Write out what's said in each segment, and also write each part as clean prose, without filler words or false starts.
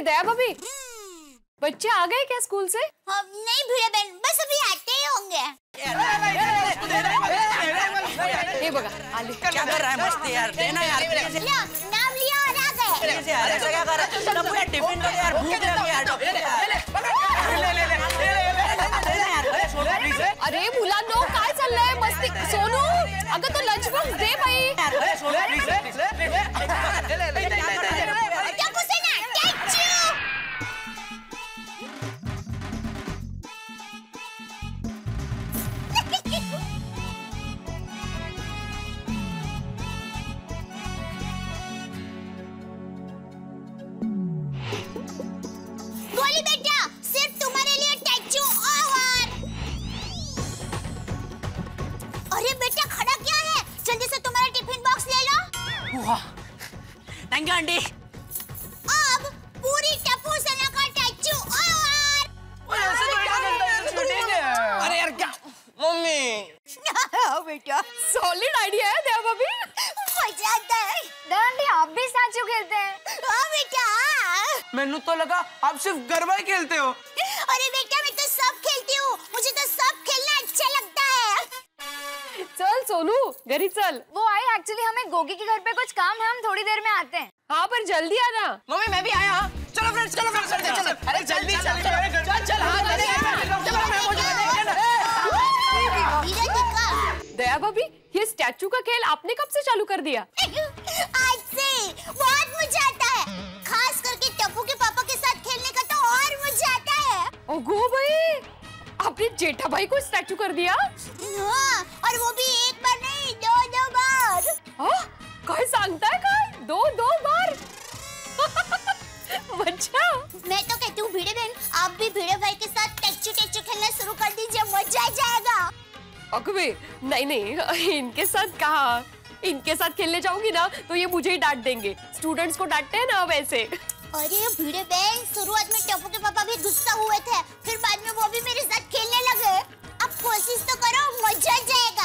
दया भाभी, बच्चे आ गए क्या स्कूल से? नहीं भिड़े बहन, बस अभी आते ही होंगे। ये बगा, आले क्या कर रहा है? मस्ती यार, देना यार। नाम लिया और आ गए। ऐसा क्या कर रहा है? पूरा टिफिन दो यार, भूख लगी यार। अरे मुलांनो, काय चाललंय? मस्ती सोनू, अगं तो लंच बॉक्स दे बाई। गोली बेटा, सिर्फ तुम्हारे लिए टैचू और। अरे बेटा खड़ा क्या है? जल्दी से तुम्हारा टिफिन बॉक्स ले लो। वाह, थैंक यू आंटी। अब पूरी टप्पू सेना का टैचू और। अरे यार क्या मम्मी। बेटा सॉलिड आइडिया है दया भाभी। मजा आता है। आंटी आप भी स्टैचू खेलते हैं? हाँ बेटा। मैंने तो लगा आप सिर्फ गरबा ही खेलते हो। अरे बेटा मैं तो सब खेलती हूँ, मुझे तो सब खेलना अच्छा लगता है। चल सोनू, घरी चल। वो आए एक्चुअली, हमें गोगी के घर पे कुछ काम है, हम थोड़ी देर में आते हैं। हाँ पर जल्दी आना। मम्मी मैं भी आया। चलो फ्रेंड्स, चलो फ्रेंड्स, चलो। अरे जल्दी चल, चल हाँ दया भाभी, ये स्टैचू का खेल आपने कब से चालू कर दिया? आज से बहुत मजा आता है, खास करके टप्पू के पापा के साथ खेलने का तो और मजा आता है। ओगो भाई, आपने जेठा भाई को स्टैचू कर दिया? हाँ, और वो भी एक बार नहीं, दो बार। हाँ, काय सांगताय काय? दो बार? मजा। मैं तो कहती हूँ भिड़े बहन, आप भी भिड़े भाई के साथ टैचू खेलना शुरू कर दीजिए, मजा आ जाएगा। अकबे, नहीं, इनके साथ कहा? इनके साथ खेलने जाऊंगी ना तो ये मुझे ही डांट देंगे। स्टूडेंट्स को डांटते हैं ना वैसे। अरे भिड़े बहन, शुरुआत में टप्पू के पापा भी गुस्सा हुए थे, फिर बाद में वो भी मेरे साथ खेलने लगे। अब कोशिश तो करो, मजा आ जाएगा।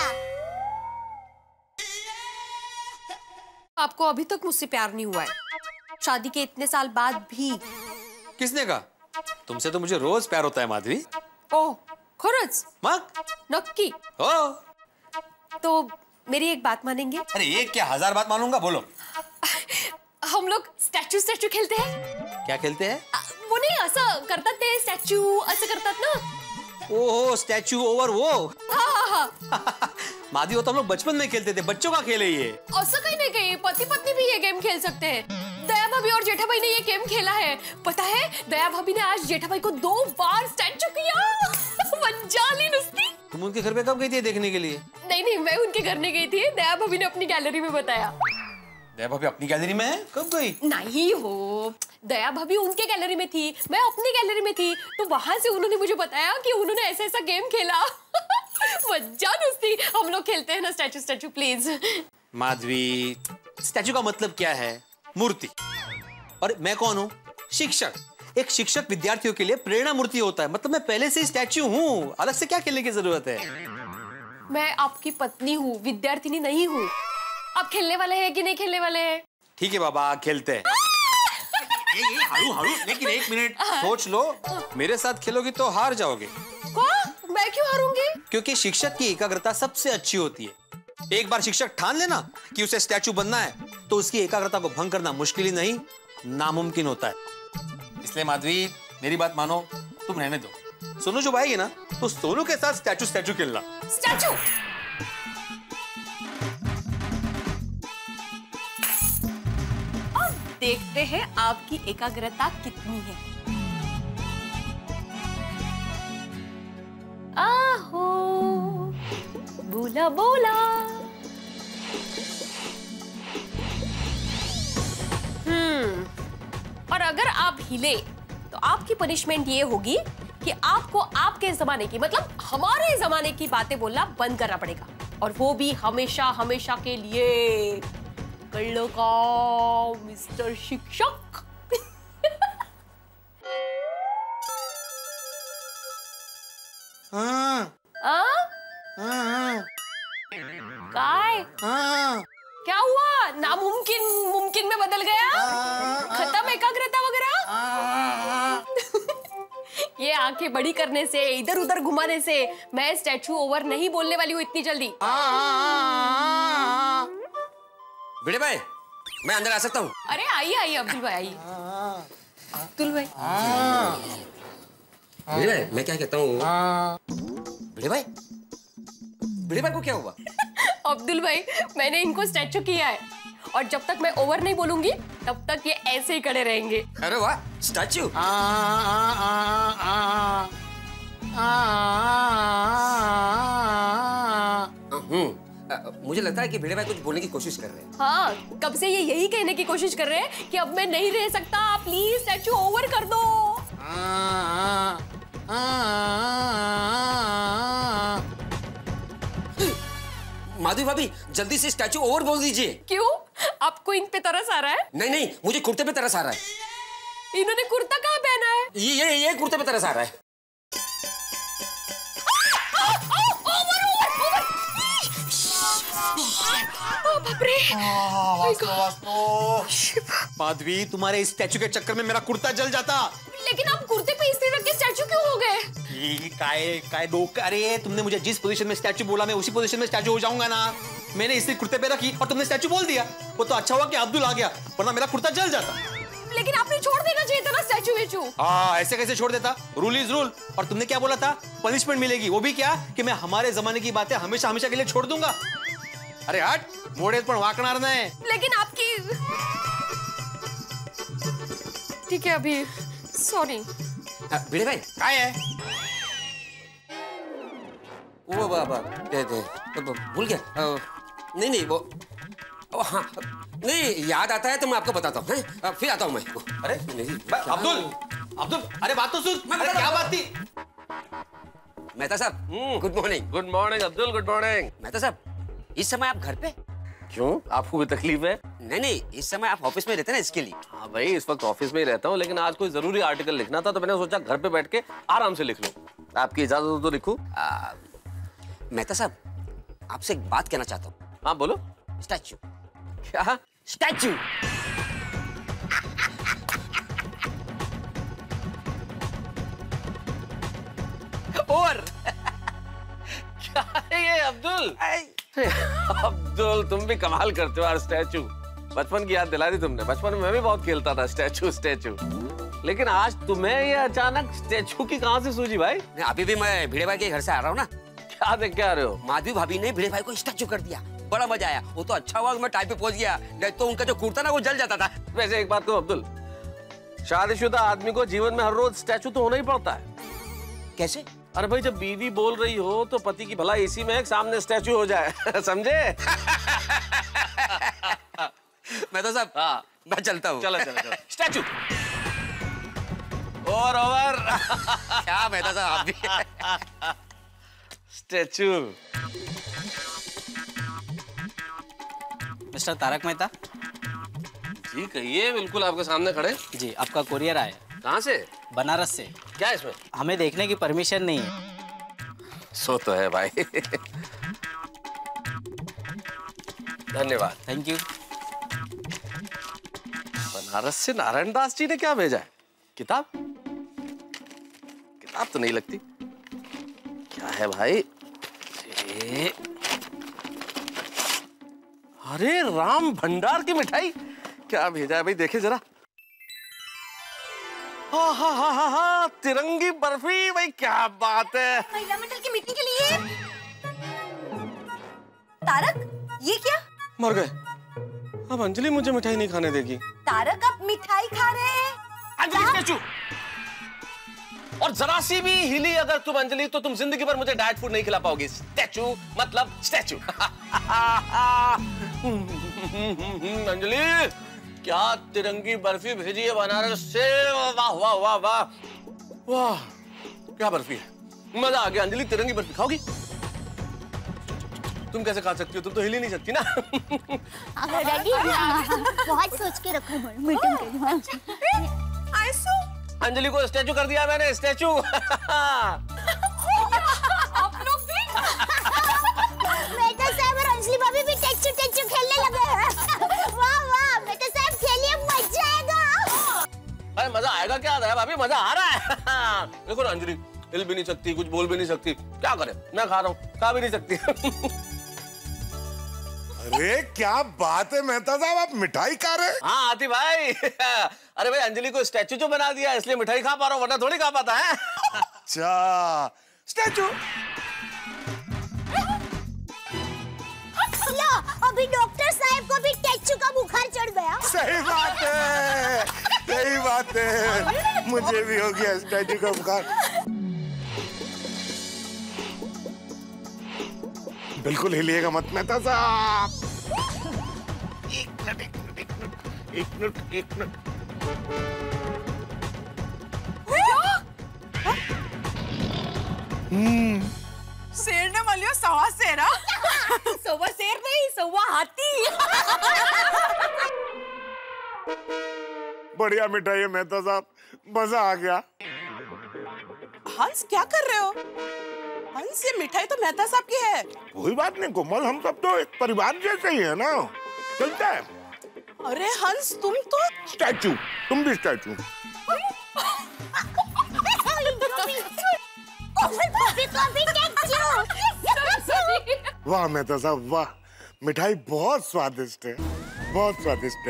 आपको अभी तक मुझसे प्यार नहीं हुआ है, शादी के इतने साल बाद भी। किसने कहा? तुमसे तो मुझे रोज प्यार होता है माधवी। ओह, खरंच? मग नक्की? हो। तो मेरी एक बात मानेंगे? अरे एक क्या 1000 बात मानूंगा, बोलो। हम लोग स्टैचू खेलते हैं। क्या खेलते हैं? वो नहीं असं करतात ते स्टॅच्यू असं करतात ना। ओहो, स्टैचू ओवर वो। हाँ। माधवी, वो तो हम लोग बचपन में खेलते थे, बच्चों का खेल है ये। असं काही नहीं, कहीं पति पत्नी भी ये गेम खेल सकते हैं। दया भाभी और जेठा भाई ने ये गेम खेला है, पता है? दया भाभी ने आज जेठा भाई को 2 बार स्टैचू किया। मजाली नुस्ती। तुम उनके घर पे कब गई थी देखने के लिए? नहीं, मैं उनके घर नहीं गई थी, दया भाभी ने अपनी गैलरी में बताया। दया भाभी अपनी गैलरी में है? कब गई? नहीं हो, दया भाभी उनके गैलरी में थी, मैं अपनी गैलरी में थी, तो वहां से उन्होंने मुझे बताया कि उन्होंने ऐसा गेम खेला। मजा नुस्ती। हम लोग खेलते हैं ना स्टैचू प्लीज। माधवी, स्टैचू का मतलब क्या है? मूर्ति। और मैं कौन हूँ? शिक्षक। एक शिक्षक विद्यार्थियों के लिए प्रेरणा मूर्ति होता है, मतलब मैं पहले से ही स्टैचू हूँ, अलग से क्या खेलने की जरूरत है? मैं आपकी पत्नी हूँ, विद्यार्थिनी नहीं हूँ। आप खेलने वाले हैं कि नहीं खेलने वाले हैं? ठीक है बाबा, खेलते हैं। हरू, लेकिन 1 मिनट सोच लो, मेरे साथ खेलोगी तो हार जाओगे। मैं क्यों हारूंगी? क्योंकि शिक्षक की एकाग्रता सबसे अच्छी होती है। एक बार शिक्षक ठान लेना कि उसे स्टैचू बनना है, तो उसकी एकाग्रता को भंग करना मुश्किल ही नहीं, नामुमकिन होता है। इसलिए माधवी, मेरी बात मानो, तुम रहने दो। सोनू जब आएगी ना, तो सोनू के साथ स्टैचू खेलना। स्टैचू? अब देखते हैं आपकी एकाग्रता कितनी है। आहो, बोला बोला। और अगर आप हिले तो आपकी पनिशमेंट ये होगी कि आपको आपके जमाने की, मतलब हमारे जमाने की बातें बोलना बंद करना पड़ेगा, और वो भी हमेशा हमेशा के लिए। कर लो काम मिस्टर शिक्षक। काय? क्या हुआ? नामुमकिन मुमकिन में बदल गया? खत्म एकाग्रता वगैरह? ये आंखें बड़ी करने से, इधर उधर घुमाने से मैं स्टैचू ओवर नहीं बोलने वाली हूँ इतनी जल्दी। भिड़े भाई, मैं अंदर आ सकता हूँ? अरे आइए आइए अब्दुल भाई, आइए अब्दुल भाई। भिड़े भाई, मैं क्या कहता हूँ? भिड़े भाई को क्या हुआ? अब्दुल भाई, मैंने इनको स्टैचू किया है और जब तक मैं ओवर नहीं बोलूंगी तब तक ये ऐसे ही खड़े रहेंगे। अरे वाह, स्टैचू। मुझे लगता है कि भिड़े भाई कुछ बोलने की कोशिश कर रहे हैं। हाँ, कब से ये यही कहने की कोशिश कर रहे हैं कि अब मैं नहीं रह सकता, प्लीज स्टैचू ओवर कर दो। माधवी भाभी, जल्दी से स्टैचू ओवर बोल दीजिए। क्यों? आपको इन पे तरस आ रहा है? नहीं, मुझे कुर्ते पे तरस आ रहा है। इन्होंने कुर्ता कहाँ पहना है? ये कुर्ते पे तरस आ रहा है। माधवी, तुम्हारे इस स्टैचू के चक्कर में मेरा कुर्ता जल जाता। लेकिन आप कुर्ते पे इस्त्री रख के स्टैचू क्यों हो गए? अरे तुमने मुझे जिस पोजीशन में स्टैचू बोला, मैं उसी पोजीशन में स्टैचू हो जाऊंगा ना। मैंने इस्त्री कुर्ते पे रखी और तुमने स्टैचू बोल दिया। वो तो अच्छा हुआ कि अब्दुल आ गया, वरना मेरा कुर्ता जल जाता। लेकिन आपने छोड़ देना चाहिए था ना स्टैचू वेचू। हाँ, ऐसे कैसे छोड़ देता? Rule is rule. और तुमने क्या बोला था? पनिशमेंट मिलेगी। वो भी क्या कि मैं हमारे जमाने की बातें हमेशा हमेशा के लिए छोड़ दूंगा। अरे हट, मोड़े पर वाकणार नहीं। लेकिन आपकी, ठीक है अभी, सॉरी। भिड़े भाई क्या है? वो बाबा भूल गया। नहीं वो, हाँ नहीं, याद आता है तो मैं आपको बताता हूँ। फिर आता हूँ मैं। अरे नहीं, अब्दुल, अरे बात तो सुन। अरे क्या बात थी? मेहता साहब, good morning. Good morning Abdul, good morning. Mehta साहब, इस समय आप घर पे? क्यों, आपको भी तकलीफ है? नहीं, इस समय आप ऑफिस में रहते ना, इसके लिए। हाँ भाई, इस वक्त ऑफिस में ही रहता हूँ, लेकिन आज कोई जरूरी आर्टिकल लिखना था तो मैंने सोचा घर पे बैठ के आराम से लिख लूं। आपकी इजाजत हो तो लिखूं? मेहता साहब, आपसे एक बात कहना चाहता हूँ। हाँ बोलो। स्टैचू। क्या? स्टैचू। और क्या है ये अब्दुल? अब्दुल, तुम भी कमाल करते हो यार। स्टैचू, बचपन की याद दिला दी तुमने। बचपन में मैं भी बहुत खेलता था स्टैचू। लेकिन आज तुम्हें ये अचानक स्टैचू की कहां से सूझी भाई? अभी भी मैं भिड़े भाई के घर से आ रहा हूँ ना। क्या देख के आ रहे हो? माधवी भाभी ने भिड़े भाई को स्टैचू कर दिया, बड़ा मजा आया। वो तो अच्छा हुआ मैं टाइम पे पहुंच गया, नहीं तो उनका जो कुर्ता ना वो जल जाता था। वैसे एक बात कहूं अब्दुल, शादीशुदा आदमी को जीवन में हर रोज स्टैचू तो होना ही पड़ता है। कैसे? अरे भाई, जब बीवी बोल रही हो तो पति की भला एसी में एक सामने स्टैचू हो जाए। समझे? मैं तो साहब, हाँ, मैं चलता हूँ। चलो। स्टैचू और ओवर। क्या मेहता साहब, आप भी? स्टैचू। मिस्टर तारक मेहता जी कहिए, बिल्कुल आपके सामने खड़े। जी, आपका कुरियर आया। कहाँ से? बनारस से। क्या इसमें? हमें देखने की परमिशन नहीं है। सो तो है भाई। धन्यवाद। Thank you. बनारस से नारायण दास जी ने क्या भेजा है? किताब तो नहीं लगती। क्या है भाई? अरे राम भंडार की मिठाई। क्या भेजा है भाई, देखे जरा। हाँ, तिरंगी बर्फी। भाई क्या बात है। महिला मंडल की मीटिंग के लिए। तारक, ये क्या? मर गए। अब अंजलि मुझे मिठाई नहीं खाने देगी। तारक, आप मिठाई खा रहे हैं? अंजलि स्टैचू। और जरा सी भी हिली अगर तुम अंजलि, तो तुम जिंदगी भर मुझे डाइट फूड नहीं खिला पाओगी। स्टैचू मतलब स्टैचू। अंजलि, क्या तिरंगी बर्फी भेजी है बनारस से। वाह वाह वाह वाह वाह, क्या बर्फी है। मजा आ गया। अंजलि, तिरंगी बर्फी खाओगी? तुम कैसे खा सकती हो, तुम तो हिल ही नहीं सकती ना। डैडी, बहुत सोच के रखो मीटिंग के लिए। अंजलि को स्टैचू कर दिया मैंने, स्टैचू। आप लोग भी? मेहता साहब और अंजलि भाभी भी टेचू खेलने लगे हैं। वाह वाह, मेहता साहब खेलिए, मजा आएगा। अरे मजा आएगा मजा क्या आ रहा है भाभी, मजा आ रहा है। देखो ना अंजलि हिल भी नहीं सकती, कुछ बोल भी नहीं सकती, क्या करे, मैं खा रहा हूँ, खा भी नहीं सकती। अरे क्या बात है मेहता साहब, आप मिठाई खा रहे हैं? हाँ आती भाई। अरे भाई अंजलि को स्टैचू जो बना दिया इसलिए मिठाई खा पा रहा हूँ, वरना थोड़ी खा पाता है। अच्छा स्टैचू। अभी डॉक्टर साहब को भी स्टैचू का बुखार चढ़ गया। सही बात है, सही बात है, मुझे भी हो गया स्टैचू का बुखार। बिल्कुल हिलिएगा मत मेहता साहब। एक मिनट। शेर ने बोलियो सवा शेरा। सवा शेर नहीं, सवा हाथी। बढ़िया मिठाई है मेहता साहब, मजा आ गया। हंस क्या कर रहे हो? हंस ये मिठाई तो मेहता साहब की है। कोई बात नहीं कोमल, हम सब तो एक परिवार जैसे ही है ना, चलता है। अरे हंस तुम तो स्टैचू, तुम भी स्टैचू। वाह मेहता साहब वाह, मिठाई बहुत स्वादिष्ट है, बहुत स्वादिष्ट है।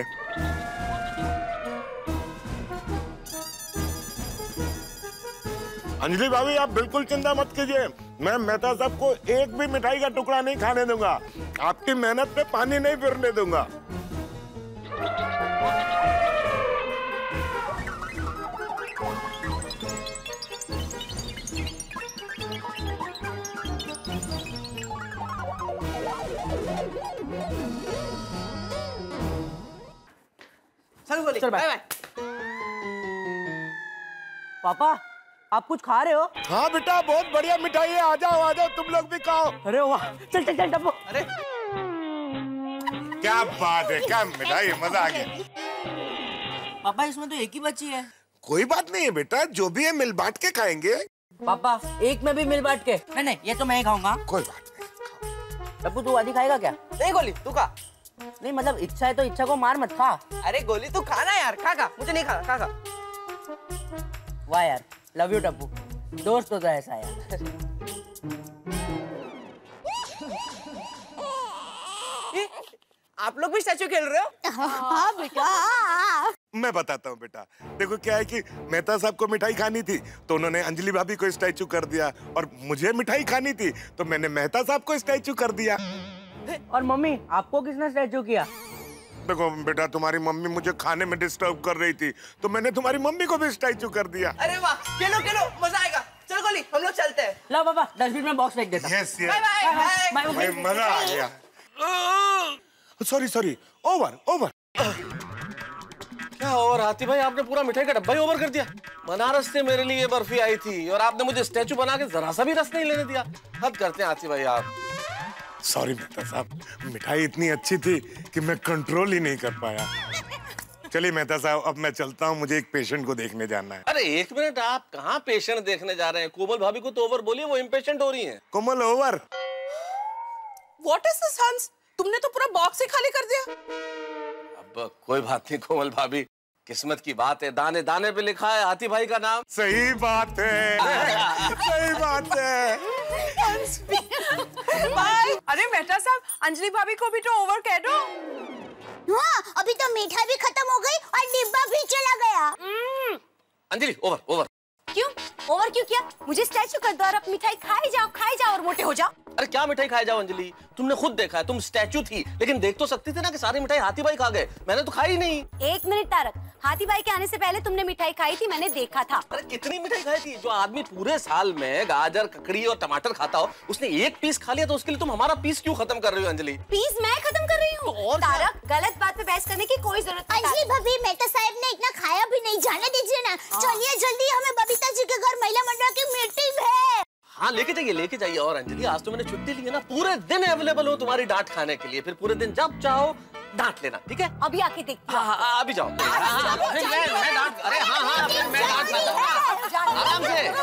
अंजलि भाभी आप बिल्कुल चिंता मत कीजिए, मैं मेहता साहब को एक भी मिठाई का टुकड़ा नहीं खाने दूंगा, आपकी मेहनत पे पानी नहीं फिरने दूंगा। चल बाय बाय। पापा आप कुछ खा रहे हो? हाँ बेटा बहुत बढ़िया मिठाई है, आ जाओ तुम लोग भी खाओ। अरे वाह, चल चल चल डब्बू। अरे क्या बात है, क्या मिठाई, मजा आ गया। पापा इसमें तो एक ही बची है। कोई बात नहीं है बेटा, जो भी है मिल बांट के खाएंगे। पापा एक में भी मिल बांट के? नहीं ये तो मैं ही खाऊंगा। कोई बात नहीं। डब्बू तू आधी खाएगा क्या? नहीं गोली तू खा। नहीं मतलब इच्छा है तो इच्छा को मार मत खा। अरे गोली तू खाना यार, खा मुझे नहीं खाना, खा। वाह यार, लव यू डब्बू, दोस्त तो ऐसा यार। आप लोग भी स्टैचू खेल रहे हो? हाँ बेटा। मैं बताता हूँ बेटा, देखो क्या है कि मेहता साहब को मिठाई खानी थी तो उन्होंने अंजलि भाभी को स्टैचू कर दिया, और मुझे मिठाई खानी थी तो मैंने मेहता साहब को स्टैचू कर दिया। और मम्मी आपको किसने स्टैचू किया? देखो बेटा तुम्हारी मम्मी मुझे खाने में डिस्टर्ब कर रही थी तो मैंने तुम्हारी मम्मी को भी स्टैचू कर दिया। अरे वाह, खेलो मजा आएगा। चल गोली हम लोग चलते हैं। लो पापा डस्टबिन में बॉक्स फेंक देता। Yes bye bye. भाई मजा आ गया। Sorry over. क्या ओवर हाथी भाई, आपने पूरा मिठाई का डब्बा ही ओवर कर दिया। बनारस से मेरे लिए बर्फी आई थी और आपने मुझे स्टैचू बना के जरा सा भी रस नहीं लेने दिया। हद करते हैं हाथी भाई आप। सॉरी मेहता साहब, मिठाई इतनी अच्छी थी कि मैं कंट्रोल ही नहीं कर पाया। चलिए मेहता साहब अब मैं चलता हूँ, मुझे एक पेशेंट को देखने जाना है। अरे एक मिनट, आप कहाँ पेशेंट देखने जा रहे हैं? कोमल भाभी को तो ओवर बोलिए, वो इम्पेशेंट हो रही हैं। Komal over. What is this Hans, तुमने तो पूरा बॉक्स ही खाली कर दिया। अब कोई बात नहीं कोमल भाभी, किस्मत की बात है, दाने दाने पे लिखा है हाथी भाई का नाम। सही बात है, सही बात है। बाय। अरे मेहता साहब, अंजलि भाभी को भी तो ओवर कह दो। हाँ अभी तो मिठाई भी खत्म हो गई और डिब्बा भी चला गया। अंजलि ओवर। क्यों ओवर क्यों किया? मुझे स्टैचू कर दो और अब मिठाई खाए जाओ और मोटे हो जाओ। अरे क्या मिठाई खाए जाओ अंजलि, तुमने खुद देखा है, तुम स्टैचू थी लेकिन देख तो सकती थी ना कि सारी मिठाई हाथी भाई खा गए, मैंने तो खाई नहीं। एक मिनट तारक, हाथी भाई के आने से पहले तुमने मिठाई खाई थी, मैंने देखा था। अरे कितनी मिठाई खाई थी? जो आदमी पूरे साल में गाजर ककड़ी और टमाटर खाता हो उसने एक पीस खा लिया, तो उसके लिए तुम हमारा पीस क्यों खत्म कर रही हो अंजलि? पीस मैं खत्म कर रही हूँ? और तारक गलत बात पे बहस करने की कोई जरूरत नहीं। अंजलि भाभी मेहता साहब ने इतना खाया भी नहीं, जाने दीजिए ना। चलिए जल्दी, हमें बबीता जी के घर महिला मंडल की मीटिंग है। हाँ लेके जाइए। और अंजलि आज तो मैंने छुट्टी ली है ना, पूरे दिन अवेलेबल हूँ तुम्हारी डांट खाने के लिए, फिर पूरे दिन जब चाहो डांट लेना, ठीक है? अभी आके देखती हूँ। हाँ अभी जाओ। मैं डांट, अरे हाँ मैं डांट सकता हूँ आराम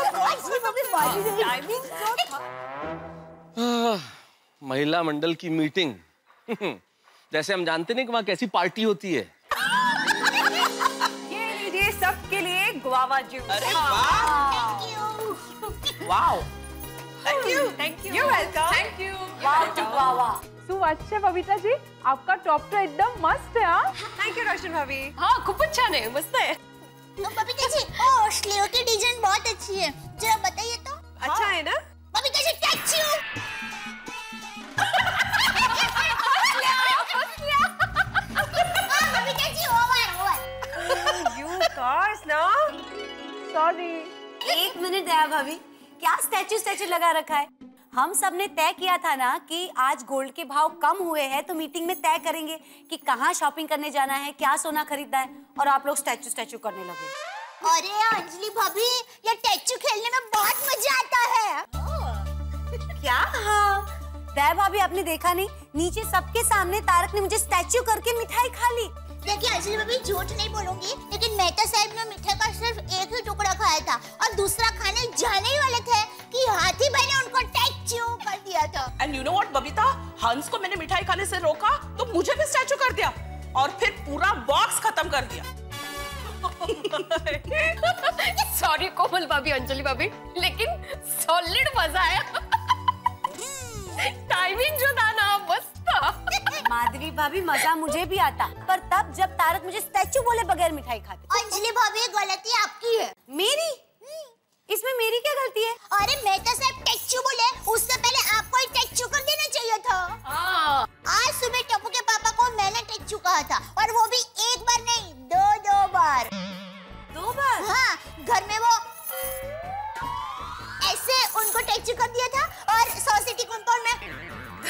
से। महिला मंडल की मीटिंग जैसे हम जानते नहीं कि वहाँ कैसी पार्टी होती है। ये लीजिए सबके लिए गुआवा जूस। अरे वाह, wow, thank you, you welcome. Thank you. वाह गुआवा। सुवाच्य बबीता जी, आपका टॉप तो एकदम मस्त है। हाँ, थैंक यू रोशन भाभी। हाँ खूप छान है, मस्त है। बबीता जी, ओ स्लीव की डिजाइन बहुत अच्छी है, जरा बताइए तो। अच्छा है ना? Babita ji touch you. Babita ji over. You cars ना। सॉरी। एक मिनट दया भाभी, क्या स्टैचू लगा रखा है? हम सब ने तय किया था ना कि आज गोल्ड के भाव कम हुए हैं तो मीटिंग में तय करेंगे कि कहाँ शॉपिंग करने जाना है, क्या सोना खरीदना है, और आप लोग स्टैचू करने लगे। अरे अंजलि भाभी, ये टैचू खेलने में बहुत मजा आता है। क्या? हाँ दया भाभी, आपने देखा नहीं, नीचे सबके सामने तारक ने मुझे स्टैचू करके मिठाई खा ली। देखिए अंजलि भाभी, झूठ नहीं बोलूंगी, लेकिन मेहता साहब ने मिठाई का सिर्फ एक ही टुकड़ा खाया था और दूसरा खाने जाने ही वाले थे कि हाथी भाई ने उनको टैचू कर दिया था। And you know what Babita, Hans को मैंने मिठाई खाने से रोका तो मुझे भी स्टैचू कर दिया और फिर पूरा बॉक्स खत्म कर दिया। सॉरी कोमल भाभी, अंजलि भाभी, लेकिन सॉलिड मजा आया। टाइमिंग जो था ना मस्त था। माधवी भाभी, मजा मुझे भी आता, पर तब जब तारक मुझे स्टैचू बोले बगैर मिठाई खाते। अंजलि भाभी, गलती आपकी है। मेरी? इसमें मेरी क्या गलती है? अरे मेहता साहब टैचू बोले, उससे पहले आपको ही टैचू कर देना चाहिए था। आज सुबह टप्पू के पापा को मैंने टैचू कहा था, और वो भी एक बार नहीं, दो बार। 2 बार? हाँ, घर में वो ऐसे उनको टैचू कर दिया था और सोसाइटी कंपाउंड में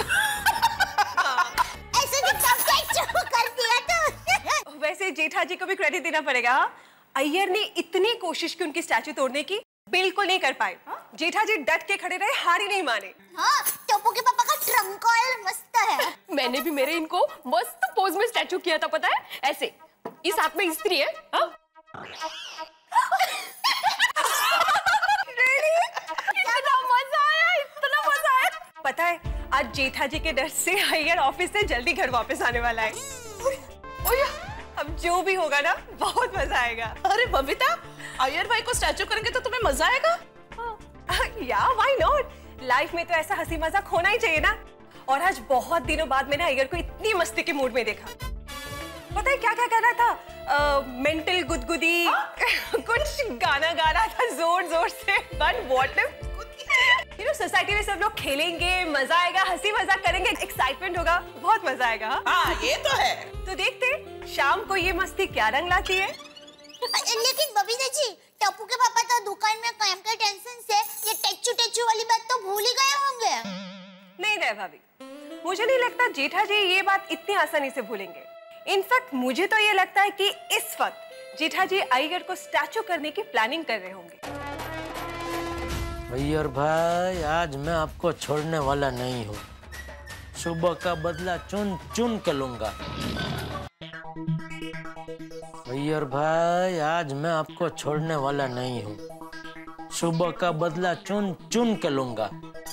ऐसे टैचू कर दिया था। वैसे जेठा जी को भी क्रेडिट देना पड़ेगा। अय्यर ने इतनी कोशिश की उनकी स्टैचू तोड़ने की, बिल्कुल नहीं कर पाए। जेठा जी डट के खड़े रहे, हार ही नहीं माने। हाँ, टप्पू के पापा का ट्रंक ऑयल मस्त है। मैंने भी मेरे इनको मस्त पोज में स्टैचू किया था, पता है? ऐसे, इस हाथ में स्त्री है। हाँ? इतना मजा आया। पता है, आज जेठा जी के डर से अय्यर ऑफिस से जल्दी घर वापस आने वाला है। अब जो भी होगा ना, बहुत मजा आएगा। अरे बबीता, अय्यर भाई को स्टैचू करेंगे तो तुम्हें मजा आएगा? या व्हाई नॉट? लाइफ में तो ऐसा हंसी मजाक होना ही चाहिए ना। और आज बहुत दिनों बाद मैंने अय्यर को इतनी मस्ती के मूड में देखा। पता है क्या क्या कर रहा था? मेंटल गुदगुदी कुछ गाना गा रहा था जोर से। But what you know, society में सब लोग खेलेंगे, मजा आएगा, हंसी मजाक करेंगे, एक्साइटमेंट होगा, बहुत मजा आएगा। हाँ ये तो है। तो देखते शाम को ये मस्ती क्या रंग लाती है। लेकिन बबीता जी, टप्पू के पापा तो दुकान में काम के टेंशन से ये टैचू वाली बात तो भूल ही गए होंगे। नहीं दया भाभी, मुझे नहीं लगता जेठा जी ये बात इतनी आसानी से भूलेंगे। इनफैक्ट मुझे तो ये लगता है कि इस वक्त जेठा जी अय्यर को स्टैचू करने की प्लानिंग कर रहे होंगे। अय्यर भाई, आज मैं आपको छोड़ने वाला नहीं हूँ। सुबह का बदला चुन चुन के लूंगा। अय्यर भाई, आज मैं आपको छोड़ने वाला नहीं हूँ। सुबह का बदला चुन चुन के लूंगा।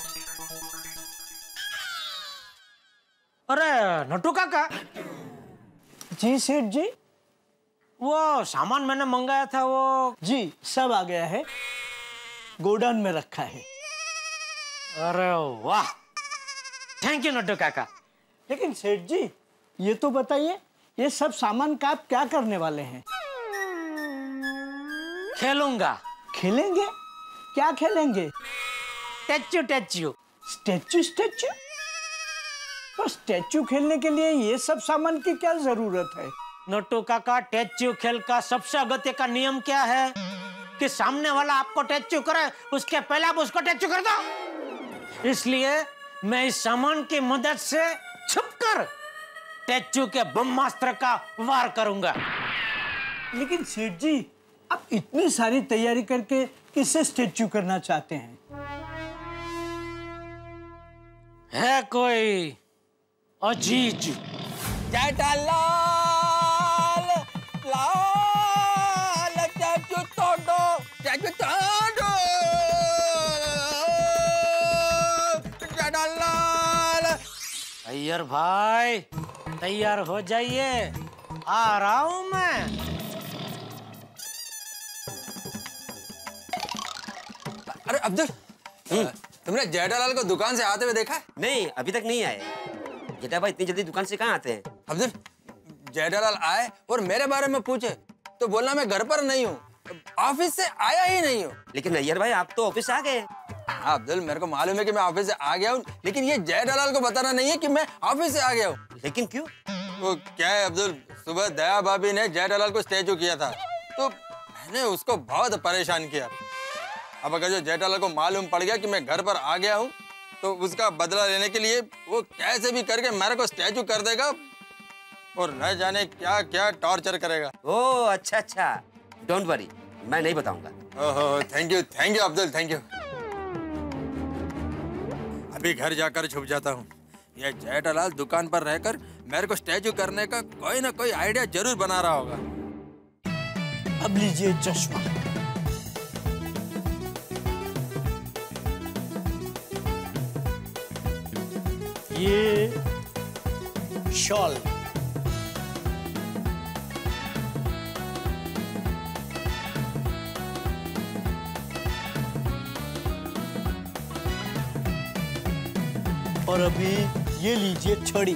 अरे नटू काका। जी सेठ जी। वो सामान मैंने मंगाया था वो। जी सब आ गया है, गोडाउन में रखा है। अरे वाह, थैंक यू नटू काका। लेकिन सेठ जी, ये तो बताइए, ये सब सामान का आप क्या करने वाले हैं? खेलूंगा। खेलेंगे? क्या खेलेंगे? टैचू। स्टैचू? तो स्टैचू खेलने के लिए ये सब सामान की क्या जरूरत है? नोटू काका, टैचू खेल का सबसे अगत्य का नियम क्या है कि सामने वाला आपको टैचू करे उसके पहले आप उसको टैचू कर दो। इसलिए मैं इस सामान की मदद से छुपकर टैचू के ब्रह्मास्त्र का वार करूंगा। लेकिन सेठ जी, आप इतनी सारी तैयारी करके किससे स्टैचू करना चाहते हैं? है कोई अजीज? लाल टैचू तोड़ो। अय्यर भाई, तैयार हो जाइए, आ रहा हूं मैं। अब्दुल, तुमने जेठालाल को दुकान से आते हुए देखा है? नहीं, अभी तक नहीं आए। जेठा भाई इतनी जल्दी दुकान से कहाँ आते हैं? अब्दुल, जेठालाल आए और मेरे बारे में पूछे तो बोलना मैं घर पर नहीं हूँ, ऑफिस से आया ही नहीं हूँ। लेकिन नैयर भाई आप तो ऑफिस से आ गए। हाँ अब्दुल, मेरे को मालूम है कि मैं ऑफिस से आ गया हूँ, लेकिन ये जेठालाल को बताना नहीं है कि मैं ऑफिस से आ गया हूँ। लेकिन क्यों? वो क्या है अब्दुल, सुबह दया भाभी ने जेठालाल को स्टैचू किया था, तो मैंने उसको बहुत परेशान किया। अब अगर जो जेठालाल को मालूम पड़ गया कि मैं घर पर आ गया हूँ, तो उसका बदला लेने के लिए वो कैसे भी करके मेरे को स्टैचू कर देगा और न जाने क्या क्या टॉर्चर करेगा। ओह अच्छा अच्छा, डोंट वरी, मैं नहीं बताऊंगा। ओहो, thank you Abdul, thank you. अभी घर जाकर छुप जाता हूँ। ये जेठालाल दुकान पर रहकर मेरे को स्टैचू करने का कोई ना कोई आइडिया जरूर बना रहा होगा। अब लीजिए चश्मा। ये शॉल। और अभी ये लीजिए छड़ी।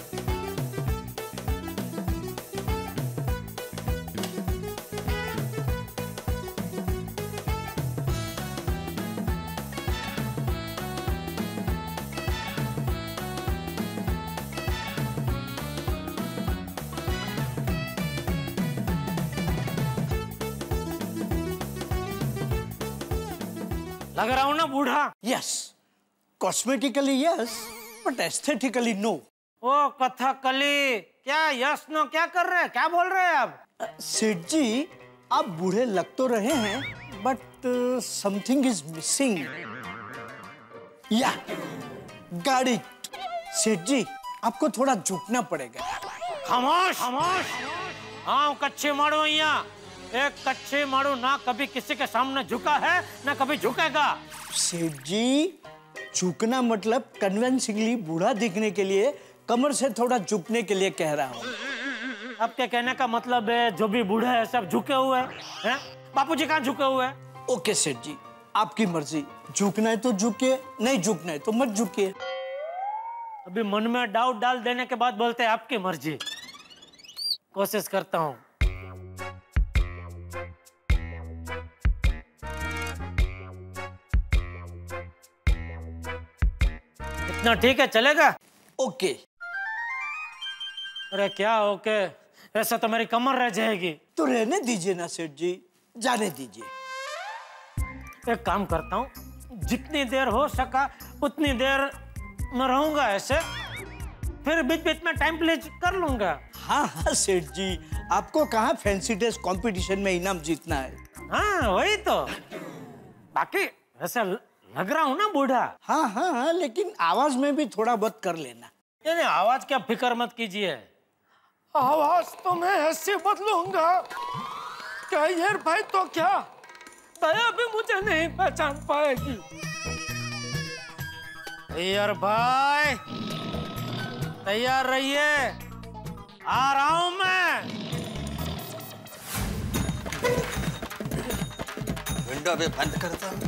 लग रहा हूं ना बूढ़ा? Yes, cosmetically yes, but aesthetically no. Oh Kathakali, क्या यस नो क्या कर रहे हैं, क्या बोल रहे हैं आप? सेठ जी, आप बूढ़े लग तो रहे हैं, बट समथिंग इज मिसिंग। या गाड़ी। सेठ जी, आपको थोड़ा झुकना पड़ेगा। खामोश खामोश। हाँ कच्चे मारो અહીંયા। एक कच्चे मारू ना कभी किसी के सामने झुका है ना कभी झुकेगा। सेठ जी, झुकना मतलब कन्विंसिंगली बूढ़ा दिखने के लिए कमर से थोड़ा झुकने के लिए कह रहा हूँ। आपके कहने का मतलब है जो भी बूढ़े हैं सब झुके हुए हैं? बापूजी कहाँ झुके हुए हैं? ओके सेठ जी, आपकी मर्जी। झुकना है तो झुके, नहीं झुकना है तो मत झुकिए। अभी मन में डाउट डाल देने के बाद बोलते हैं आपकी मर्जी। कोशिश करता हूँ। इतना ठीक है, चलेगा? ओके। अरे क्या ओके, ऐसा तो मेरी कमर रह जाएगी। तो रहने दीजिए ना सेठ जी, जाने दीजिए। एक काम करता हूँ, जितनी देर हो सका उतनी देर मैं रहूंगा ऐसे, फिर बीच बीच में टाइम प्लीज कर लूंगा। हाँ हाँ सेठ जी, आपको कहाँ फैंसी ड्रेस कंपटीशन में इनाम जीतना है। हाँ वही तो। बाकी वैसे लग रहा हूँ ना बूढ़ा? हाँ हाँ, लेकिन आवाज में भी थोड़ा बहुत कर लेना। यानी आवाज क्या फिक्र मत कीजिए, आवाज तो मैं ऐसे बदलूंगा क्या यार भाई, तो क्या दया भी मुझे नहीं पहचान पाएगी। यार भाई तैयार रहिए, आ रहा हूं मैं। विंडो भी बंद करता हूँ।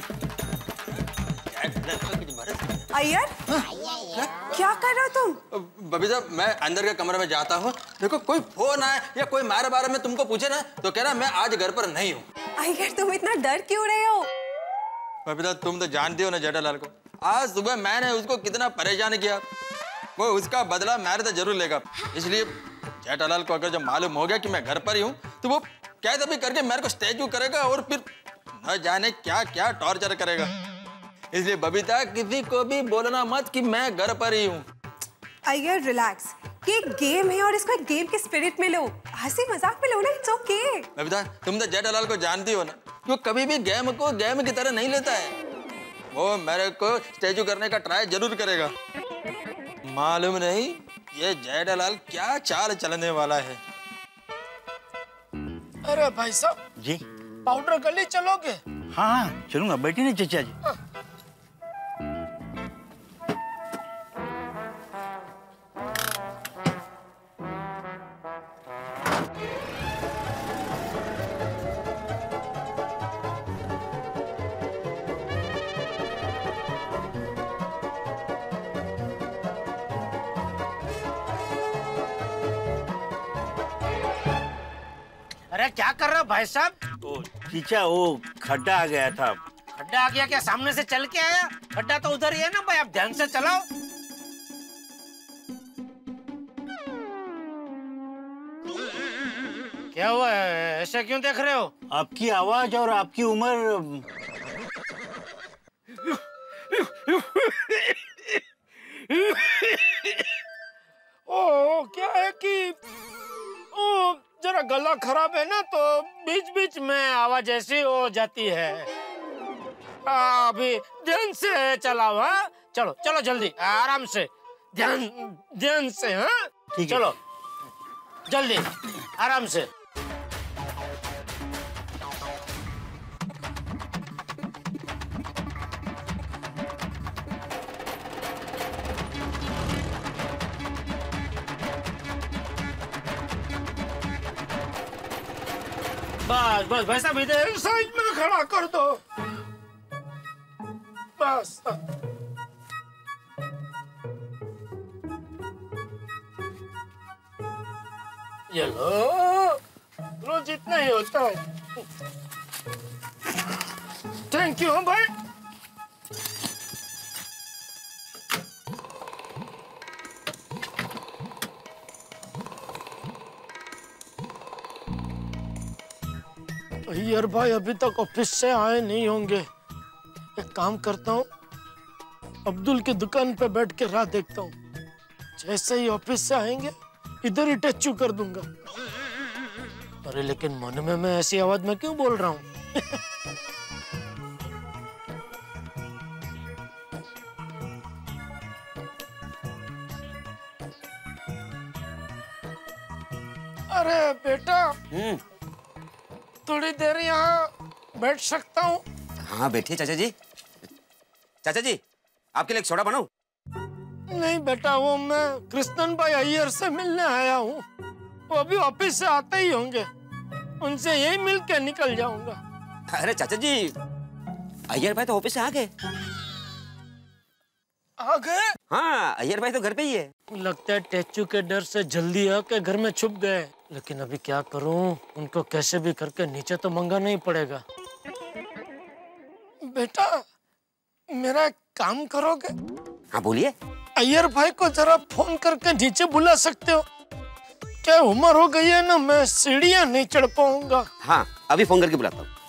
अय्यर, क्या कर रहे हो तुम? बबीता, मैं अंदर के कमरे में जाता हूँ। देखो कोई फोन आए या कोई मेरे बारे में तुमको पूछे ना, तो कहना मैं आज घर पर नहीं हूँ। अय्यर, तुम इतना डर क्यों रहे हो? बबीता, तुम तो जानती हो ना जेठालाल को। आज सुबह मैंने उसको कितना परेशान किया, वो उसका बदला मेरे से जरूर लेगा। इसलिए जेठालाल को अगर जब मालूम हो गया कि मैं घर पर ही हूँ, तो वो कैसे भी करके मेरे को स्टैचू करेगा और फिर न जाने क्या क्या टॉर्चर करेगा। इसलिए बबीता, किसी को भी बोलना मत कि मैं घर पर ही हूँ। अय्यर रिलैक्स, ये एक गेम है और इसको एक गेम के स्पिरिट में लो, हंसी मजाक में लो ना, इट्स ओके। बबीता, तुम तो जेठालाल को जानती हो ना, वो कभी भी गेम को गेम की तरह नहीं लेता है। वो मेरे को स्टैचू करने का ट्राई जरूर करेगा। मालूम नहीं ये जेठालाल क्या चाल चलने वाला है। अरे भाई साहब जी, पाउडर गली चलोगे? हाँ चलूंगा, बैठिए ना चचा जी। अरे क्या कर रहे हो भाई साहब? चीचा वो खड्डा आ गया था। खड्डा आ गया क्या? सामने से चल के आया? खड्डा तो उधर ही है ना भाई, आप ध्यान से चलाओ। क्या हुआ है? ऐसे क्यों देख रहे हो? आपकी आवाज और आपकी उम्र। ओ क्या है कि ओ जरा गला खराब है ना, तो बीच बीच में आवाज ऐसी हो जाती है। अभी ध्यान से चलाओ। हाँ चलो चलो जल्दी, आराम से, ध्यान ध्यान से। हाँ चलो जल्दी आराम से। बस बस भाई साहब इधर साइड में खड़ा कर दो बस। ये लो, रोज इतना ही होता है। थैंक यू भाई। अय्यर भाई अभी तक ऑफिस से आए नहीं होंगे। एक काम करता हूँ, अब्दुल की दुकान पे बैठ के राह देखता हूँ। जैसे ही ऑफिस से आएंगे इधर ही टच्चू कर दूंगा। अरे लेकिन मन में मैं ऐसी आवाज में क्यों बोल रहा हूँ? अरे बेटा, थोड़ी देर यहाँ बैठ सकता हूँ? हाँ बैठिए चाचा जी। चाचा जी आपके लिए एक सोडा बनाऊं? नहीं बेटा, वो मैं कृष्णन भाई अय्यर से मिलने आया हूँ। वो अभी ऑफिस से आते ही होंगे, उनसे यही मिल के निकल जाऊंगा। अरे चाचा जी, अय्यर भाई तो ऑफिस से आ गए। आ गए? हाँ अय्यर भाई तो घर पे ही है। लगता है टैचू के डर से जल्दी आके घर में छुप गए। लेकिन अभी क्या करूं, उनको कैसे भी करके नीचे तो मंगाना ही पड़ेगा। बेटा मेरा एक काम करोगे? हाँ बोलिए। अय्यर भाई को जरा फोन करके नीचे बुला सकते हो? क्या उम्र हो गई है ना, मैं सीढ़ियां नहीं चढ़ पाऊंगा। हाँ अभी फोन करके बुलाता हूँ।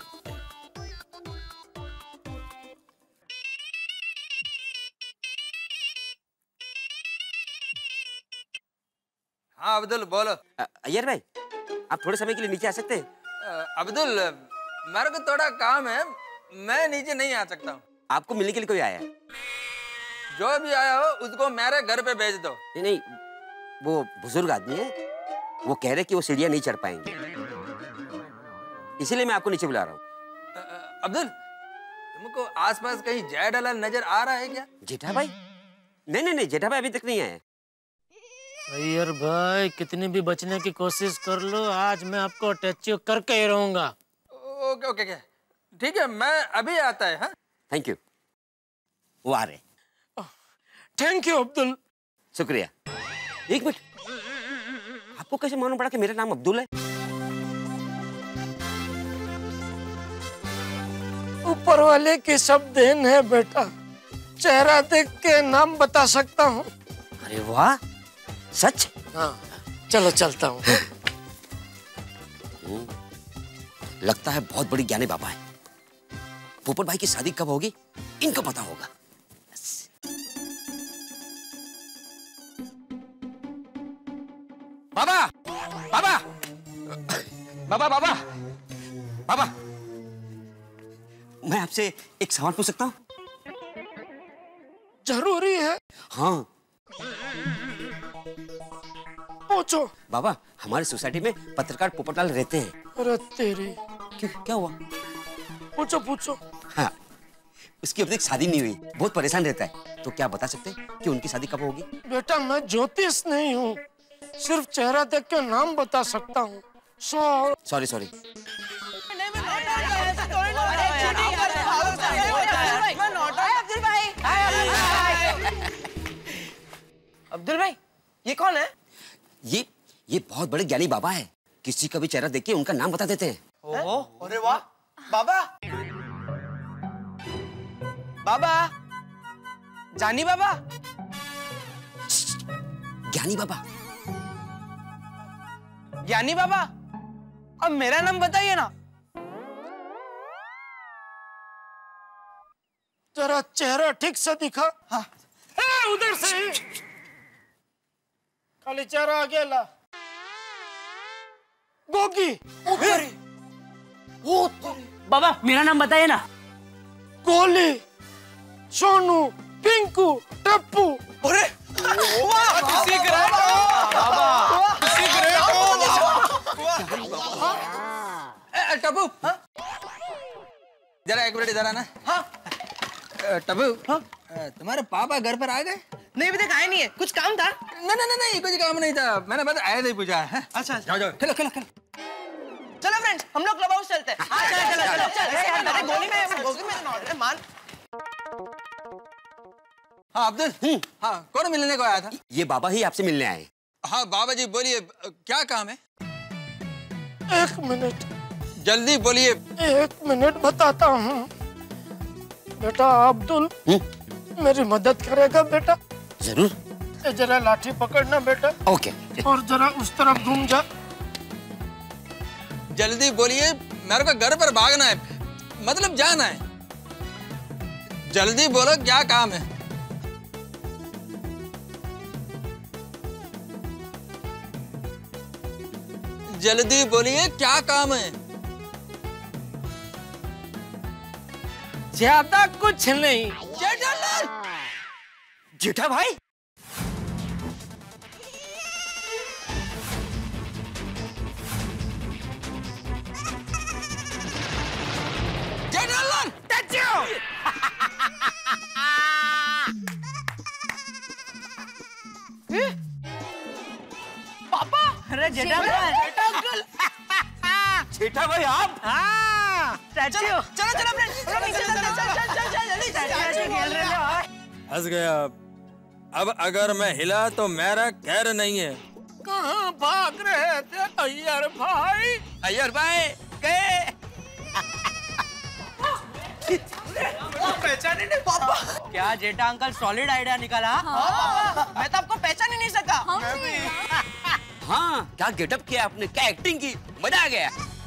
हाँ अब्दुल बोलो। अय्यर भाई आप थोड़े समय के लिए नीचे आ सकते हैं? अब्दुल मेरे को थोड़ा काम है, मैं नीचे नहीं आ सकता हूँ। आपको मिलने के लिए कोई आया है? जो भी आया हो उसको मेरे घर पे भेज दो। नहीं नहीं, वो बुजुर्ग आदमी है, वो कह रहे कि वो सीढ़ियां नहीं चढ़ पाएंगे, इसीलिए मैं आपको नीचे बुला रहा हूँ। अब्दुल तुमको आसपास कहीं जेठालाल नजर आ रहा है क्या? जेठा भाई? नहीं नहीं नहीं, जेठा भाई अभी तक नहीं आए। अय्यर भाई कितनी भी बचने की कोशिश कर लो, आज मैं आपको टैचू करके ही रहूंगा। ओके ओके ओके ठीक है, मैं अभी आता है। हाँ थैंक यू। वो आ रहे। Thank you Abdul. शुक्रिया। एक मिनट, आपको कैसे मालूम पड़ा कि मेरा नाम अब्दुल है? ऊपर वाले की सब देन है बेटा, चेहरा देख के नाम बता सकता हूँ। अरे वाह, सच? हाँ चलो चलता हूँ। लगता है बहुत बड़ी ज्ञानी बाबा है। पोपट भाई की शादी कब होगी इनको पता होगा। बाबा बाबा बाबा बाबा बाबा, मैं आपसे एक सवाल पूछ सकता हूँ? जरूरी है? हाँ पूछो। बाबा हमारी सोसाइटी में पत्रकार पोपटलाल रहते हैं। अरे तेरी, क्या हुआ? पूछो पूछो। हाँ, उसकी अभी तक शादी नहीं हुई, बहुत परेशान रहता है, तो क्या बता सकते हैं कि उनकी शादी कब होगी? बेटा मैं ज्योतिष नहीं हूँ, सिर्फ चेहरा देख के नाम बता सकता हूँ। Sorry sorry. अब्दुल भाई ये कौन है? ये बहुत बड़े ज्ञानी बाबा है। किसी का भी चेहरा देख के उनका नाम बता देते हैं। ओहो, अरे वाह बाबा, बाबा, जानी बाबा, ज्ञानी बाबा, ज्ञानी बाबा, अब मेरा नाम बताइए ना। जरा चेहरा ठीक से दिखा। हाँ। उधर से ही। खाली चेहरा आगे ला। गोगी। बाबा मेरा नाम बताइए ना। गोली, सोनू, पिंकू, टप्पू। अरे टप्पू, जरा एक मिनट इधर आना। हाँ टप्पू, तुम्हारे पापा घर पर आ गए? नहीं अभी तक आए नहीं है, कुछ काम था? नहीं कुछ काम नहीं था, मैंने बस आया नहीं पूछा है। अच्छा जाओ जाओ, खेलो खेलो खेलो। चलो फ्रेंड्स, हम लोग क्लब हाउस चलते हैं। चल गोली में मान। हाँ अब्दुल, हाँ कौन मिलने को आया था? ये बाबा ही आपसे मिलने आए। हाँ बाबा जी बोलिए, क्या काम है? 1 मिनट, जल्दी बोलिए। 1 मिनट बताता हूँ। बेटा अब्दुल, मेरी मदद करेगा बेटा? जरूर। जरा लाठी पकड़ना बेटा। ओके। और जरा उस तरफ घूम जा। जल्दी बोलिए, मेरे को घर पर भागना है, मतलब जाना है। जल्दी बोलो क्या काम है? जल्दी बोलिए क्या काम है? ज्यादा कुछ नहीं। जेठा भाई, पापा, अरे जेठा भाई, जेठा भाई आप? हाँ, चलो चलो फ्रेंड्स, हंस गया। अब अगर मैं हिला तो मेरा खैर नहीं है। कहाँ भाग रहे थे अय्यर भाई? अय्यर भाई गए। पहचाने नहीं पापा। क्या जेठा अंकल सॉलिड आइडिया निकाला? हाँ पापा, मैं तो आपको पहचान ही नहीं सका। हाँ, क्या गेटअप किया आपने, क्या एक्टिंग की, मजा आ गया।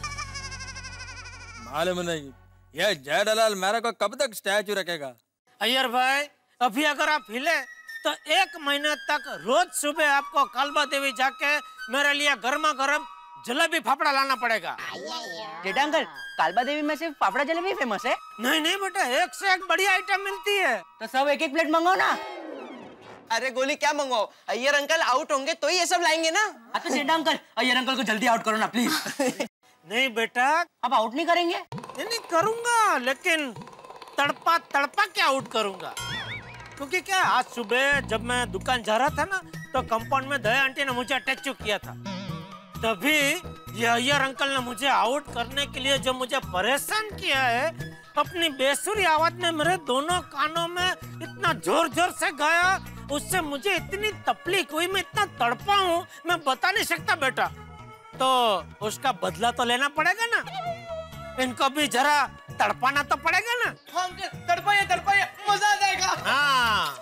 मालूम नहीं यह जेठालाल मेरे को कब तक स्टैचू रखेगा। अय्यर भाई, अभी अगर आप हिले तो 1 महीने तक रोज सुबह आपको कालबा देवी जाके मेरे लिए गर्मा गर्म जलेबी फाफड़ा लाना पड़ेगा। जेठा अंकल, कालबा देवी में सिर्फ फाफड़ा जलेबी फेमस है? नहीं नहीं बेटा, एक से एक बढ़िया आइटम मिलती है। तो सब 1-1 प्लेट मंगाओ ना। अरे गोली क्या मंगवाओ, अय्यर अंकल आउट होंगे तो ये सब लाएंगे ना। तो जेठा अंकल, अय्यर अंकल को जल्दी आउट करो ना प्लीज। नहीं बेटा, अब आउट नहीं करेंगे? नहीं करूंगा, लेकिन तड़पा तड़पा के आउट करूंगा। क्योंकि क्या, आज सुबह जब मैं दुकान जा रहा था ना, तो कंपाउंड में दया आंटी ने मुझे टच किया था। तभी ये अय्यर अंकल ने मुझे आउट करने के लिए जो मुझे परेशान किया है, अपनी बेसुरी आवाज में मेरे दोनों कानों में इतना जोर जोर से गाया, उससे मुझे इतनी तकलीफ हुई, मैं इतना तड़पा हूँ, मैं बता नहीं सकता बेटा। तो उसका बदला तो लेना पड़ेगा ना, इनको भी जरा तड़पाना तो पड़ेगा ना। हाँ अंकल, तड़पाइए, मजा आ जाएगा। हाँ,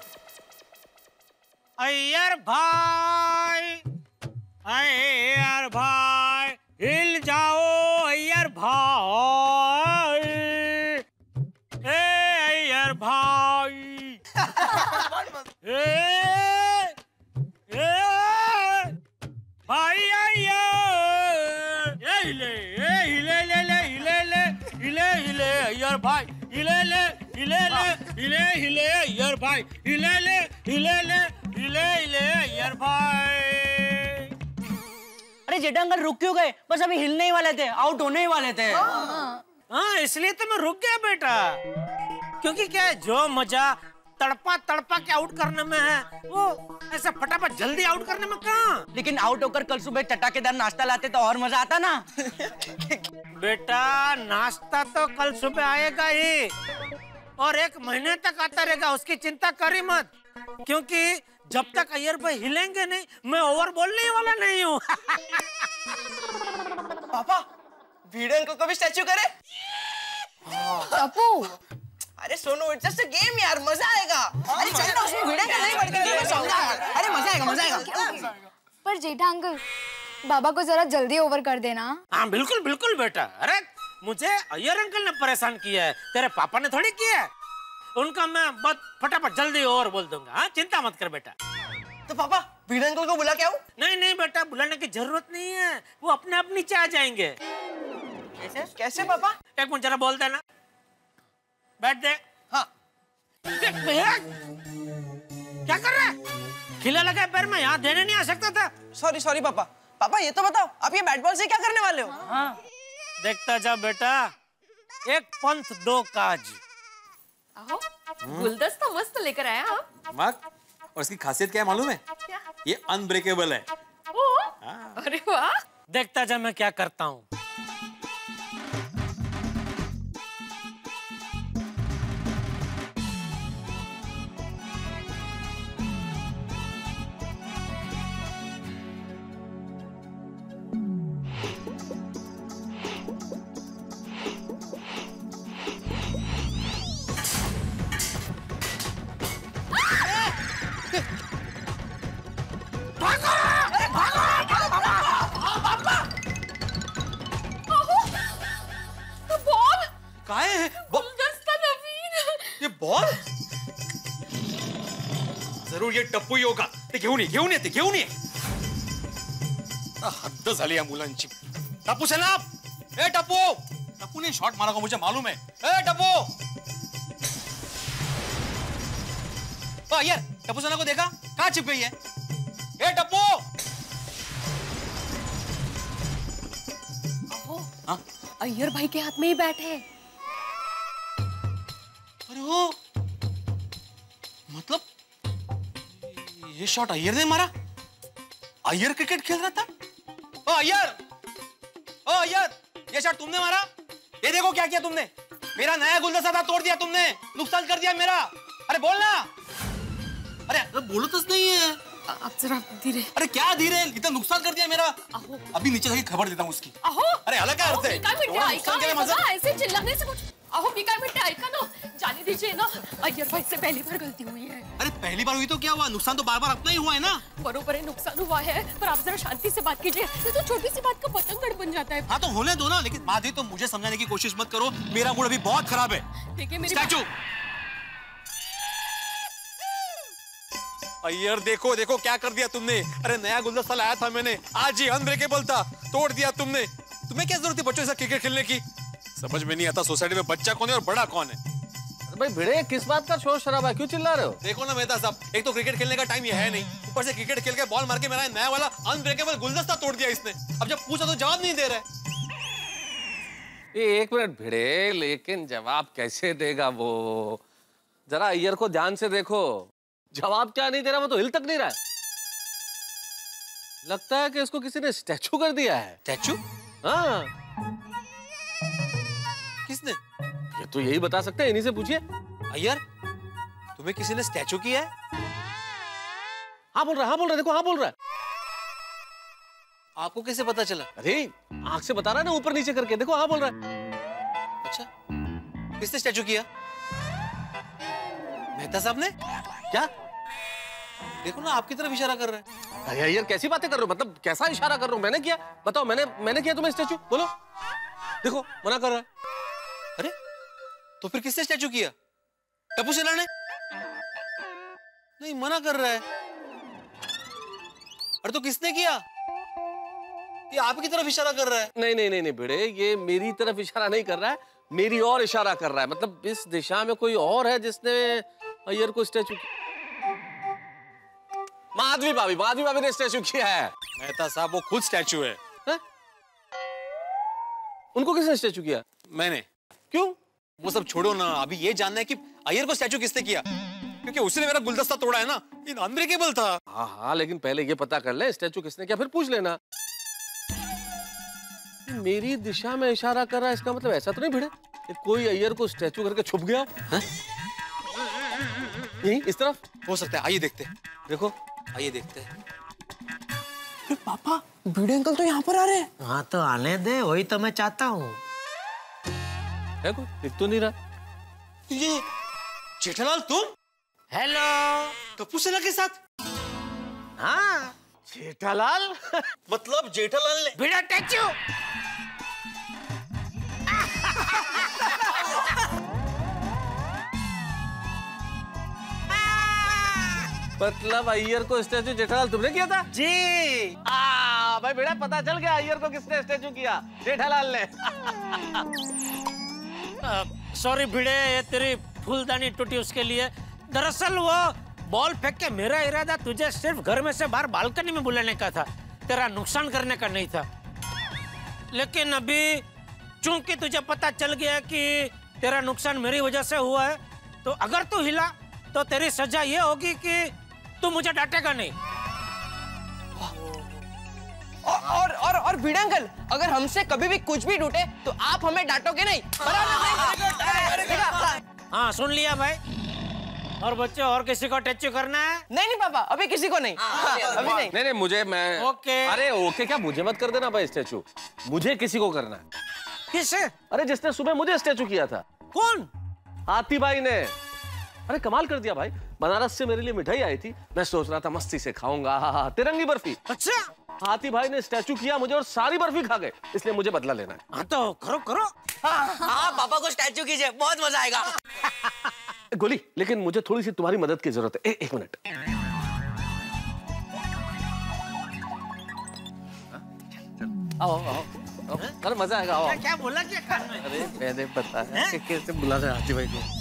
अय्यर भाई, अय्यर भाई, हिल जाओ अय्यर भाई, अय्यर भाई, भाई हिले अय्यर भाई, हिले अय्यर भाई, हिले अय्यर भाई। अरे जेठा अंकल रुक क्यों गए? बस अभी हिलने ही वाले थे, आउट होने ही वाले थे। हाँ, इसलिए तो मैं रुक गया बेटा, क्योंकि क्या है, जो मजा तड़पा तड़पा के आउट करने में है, वो ऐसा फटाफट जल्दी आउट करने में कहाँ। लेकिन आउट होकर कल सुबह चटाकेदार नाश्ता लाते तो और मजा आता ना। बेटा नाश्ता तो कल सुबह आएगा ही, और 1 महीने तक आता रहेगा, उसकी चिंता करी मत। क्योंकि जब तक अय्यर भाई हिलेंगे नहीं, मैं ओवर बोलने वाला नहीं हूँ। पापा भिड़े अंकल को भी स्टैचू करे? टप्पू अरे Sonu it's just a game यार, मजा आएगा। अरे चल ना, उसमें भिड़े अंकल नहीं पड़ते। अरे मजा आएगा मजा आएगा। पर जेठा अंकल बाबा को जरा जल्दी ओवर कर देना। हाँ बिल्कुल बिल्कुल बेटा। अरे मुझे अय्यर अंकल ने परेशान किया है, तेरे पापा ने थोड़ी किया है। उनका मैं बहुत फटाफट जल्दी ओवर बोल दूंगा। हाँ चिंता मत कर बेटा। तो पापा भिड़े अंकल को बुला के आऊं? नहीं नहीं बेटा, बुलाने की जरूरत नहीं है, वो अपने आप नीचे आ जाएंगे। कैसे कैसे पापा? एक मिनट जरा बोल देना। बैठ दे। हाँ। क्या कर रहा है? खिला लगा पैर में, यहाँ देने नहीं आ सकता था। सॉरी सॉरी पापा। पापा ये तो बताओ, आप ये बैट बॉल से क्या करने वाले हो? हाँ देखता जा बेटा, एक पंथ दो काज। आहो, गुलदस्ता मस्त लेकर आया। हाँ माँ, और इसकी खासियत क्या है मालूम है? क्या? ये अनब्रेकेबल है। अरे वाह। देखता जा मैं क्या करता हूँ। ये बॉल जरूर ये टप्पू ही होगा। ते घेऊन ये हद्द झाली या मुलांची। टप्पू चला। ए टप्पू ने शॉट मारा को मुझे मालूम है। ए टप्पू यार, टप्पू सेना को देखा कहाँ छिप गई है? ए टप्पू। अय्यर भाई के हाथ में ही बैट है। अरे वो मतलब ये शॉट अय्यर ने मारा? अय्यर क्रिकेट खेल रहा था? ओ अय्यर, ये शॉट तुमने मारा? ये देखो क्या किया तुमने, मेरा नया गुलदस्ता था तोड़ दिया तुमने, नुकसान कर दिया मेरा। अरे बोलना। अरे बोलो तो नहीं है। आप जरा धीरे। अरे क्या धीरे, इतना नुकसान कर दिया मेरा। अभी नीचे जाके खबर देता हूँ उसकी। अरे अलग क्या अर्थ है? ऐसे चिल्लाने से कुछ। अहो बिकार मिनटे ऐका ना, जाने दीजिए ना। अय्यर भाई से पहली बार गलती हुई है। अरे पहली बार हुई तो क्या हुआ, नुकसान तो बार बार अपना ही हुआ है ना। बरोबर है, नुकसान हुआ है, पर आप जरा शांति से बात कीजिए। ये तो छोटी सी बात का पतंगड़ बन जाता है। हाँ तो होने दो ना, लेकिन माधवी तो मुझे समझाने की कोशिश मत करो, मेरा मूड अभी बहुत खराब है। देखिए मेरी स्टैचू। अय्यर देखो देखो क्या कर दिया तुमने। अरे नया गुलदस्ता लाया था मैंने, आज ही अनब्रेकेबल था, तोड़ दिया तुमने। तुम्हें क्या जरूरत थी बच्चों के साथ क्रिकेट खेलने की? समझ में नहीं आता सोसाइटी में बच्चा कौन है और बड़ा कौन है। अरे भाई भिड़े, किस बात का शोर शराबा है, क्यों चिल्ला रहे हो? देखो ना मेहता साहब, एक तो क्रिकेट खेलने का टाइम ये है नहीं, ऊपर से क्रिकेट खेल के बॉल मार के मेरा नया वाला अनब्रेकेबल गुलदस्ता तोड़ दिया इसने। अब जब पूछा तो जवाब नहीं दे रहा है। ये एक मिनट भिड़े, लेकिन जवाब कैसे देगा वो? जरा अय्यर को ध्यान से देखो, जवाब क्या नहीं दे रहा, वो तो हिल तक नहीं रहा है। लगता है कि इसको किसी ने स्टैचू कर दिया है। स्टैचू? हाँ। किसने? ये तो यही बता सकते हैं, इन्हीं से पूछिए। अय्यर, तुम्हें किसी ने स्टैचू किया है? हाँ बोल रहा है, देखो हाँ बोल रहा है। आपको कैसे पता चला? अरे आंख से बता रहा है ना, ऊपर नीचे करके देखो हाँ बोल रहा है। अच्छा, किसने स्टैचू किया? मेहता साहब ने? क्या? देखो ना आपकी तरफ इशारा कर रहा है। अरे यार कैसी बातें कर रहे हो, मतलब कैसा इशारा कर रहा हूँ? मैंने किया? बताओ, मैंने किया तुम्हें स्टैचू? बोलो। देखो मना कर रहा है। अरे तो फिर किसने स्टैचू किया? टप्पू सेना ने? नहीं मना कर रहा है। अरे तो किसने किया? ये आपकी तरफ इशारा कर रहा है। नहीं भिड़े, ये मेरी तरफ इशारा नहीं कर रहा है, मेरी और इशारा कर रहा है। मतलब इस दिशा में कोई और है जिसने अय्यर को स्टैचू माधवी भाभी ने स्टैचू किया है। मेहता साहब वो खुद स्टैचू है। उनको किसने स्टैचू किया? मैंने। क्यों? वो सब छोड़ो ना, अभी ये जानना है कि अय्यर को स्टैचू किसने किया, क्योंकि उसने मेरा गुलदस्ता तोड़ा है ना, ये अनब्रेकेबल था। हाँ लेकिन पहले ये पता कर ले स्टैचू किसने किया, फिर पूछ लेना। मेरी दिशा में इशारा कर रहा है, इसका मतलब ऐसा तो नहीं भिड़े कि कोई अय्यर को स्टैचू करके छुप गया? यही इस तरफ हो सकता है। आइए देखते हैं। देखो आइए देखते हैं। अरे पापा, भिड़े अंकल तो यहाँ पर आ रहे हैं। हाँ तो आने दे, वही तो मैं चाहता हूँ। देखो दिख तो नहीं रहा। ये जेठालाल तुम? हेलो। कपूर सेना के साथ? हाँ जेठालाल। मतलब जेठालाल ने भिड़ा टैचू। मतलब अय्यर को स्टैचू जेठालाल तुमने किया था? जी। भाई बेटा पता चल गया अय्यर को किसने स्टैचू किया, जेठालाल ने। सॉरी भिड़े, ये तेरी फूलदानी टूटी उसके लिए। दरअसल वो बॉल फेंक के मेरा इरादा तुझे सिर्फ घर में से बाहर बालकनी में बुलाने का था, तेरा नुकसान करने का नहीं था। लेकिन अभी चूंकि तुझे पता चल गया कि तेरा नुकसान मेरी वजह से हुआ है, तो अगर तू हिला तो तेरी सजा ये होगी कि तू मुझे डांटेगा नहीं। और भिड़े अंकल, अगर हमसे कभी भी कुछ भी टूटे तो आप हमें डांटोगे नहीं, बराबर? हाँ सुन लिया भाई। और बच्चों, और किसी को टैचू करना है? नहीं पापा, अभी किसी को नहीं। अभी नहीं। नहीं मुझे, मैं ओके। अरे ओके क्या, मुझे मत कर देना भाई स्टैचू, मुझे किसी को करना है। किसे? अरे जिसने सुबह मुझे स्टैचू किया था। कौन? हाथी भाई ने। अरे कमाल कर दिया भाई, बनारस से मेरे लिए मिठाई आई थी, मैं सोच रहा था मस्ती से खाऊंगा तिरंगी बर्फी। अच्छा। हाथी भाई ने स्टैचू किया मुझे और सारी बर्फी खा गए, इसलिए मुझे बदला लेना है। हाँ तो करो करो। हाँ पापा को स्टैचू कीजिए, बहुत मजा आएगा। गोली, लेकिन मुझे थोड़ी सी तुम्हारी मदद की जरूरत है। एक मिनट। आओ आओ, अरे मजा आएगा। आओ। क्या बोला क्या कान में? अरे मैंने बताया कि कैसे बुला रहे हाथी भाई को।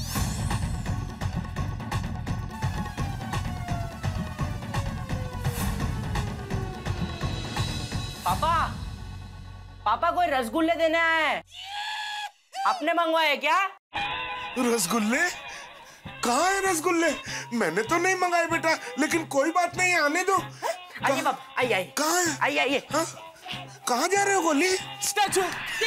पापा कोई रसगुल्ले देने आए हैं, आपने मंगवाए क्या? रसगुल्ले? कहाँ है रसगुल्ले? मैंने तो नहीं मंगाए बेटा, लेकिन कोई बात नहीं, आने दो। आइए पापा, आइए। कहाँ है? आइए। कहाँ जा रहे हो गोली? स्टैचू।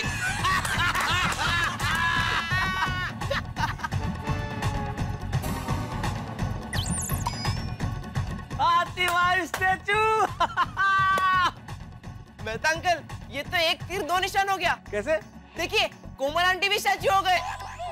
हाथी भाई स्टैचू। मेहता अंकल, ये तो एक तीर दो निशान हो गया। कैसे? देखिए, कोमल आंटी भी स्टैचू हो गए।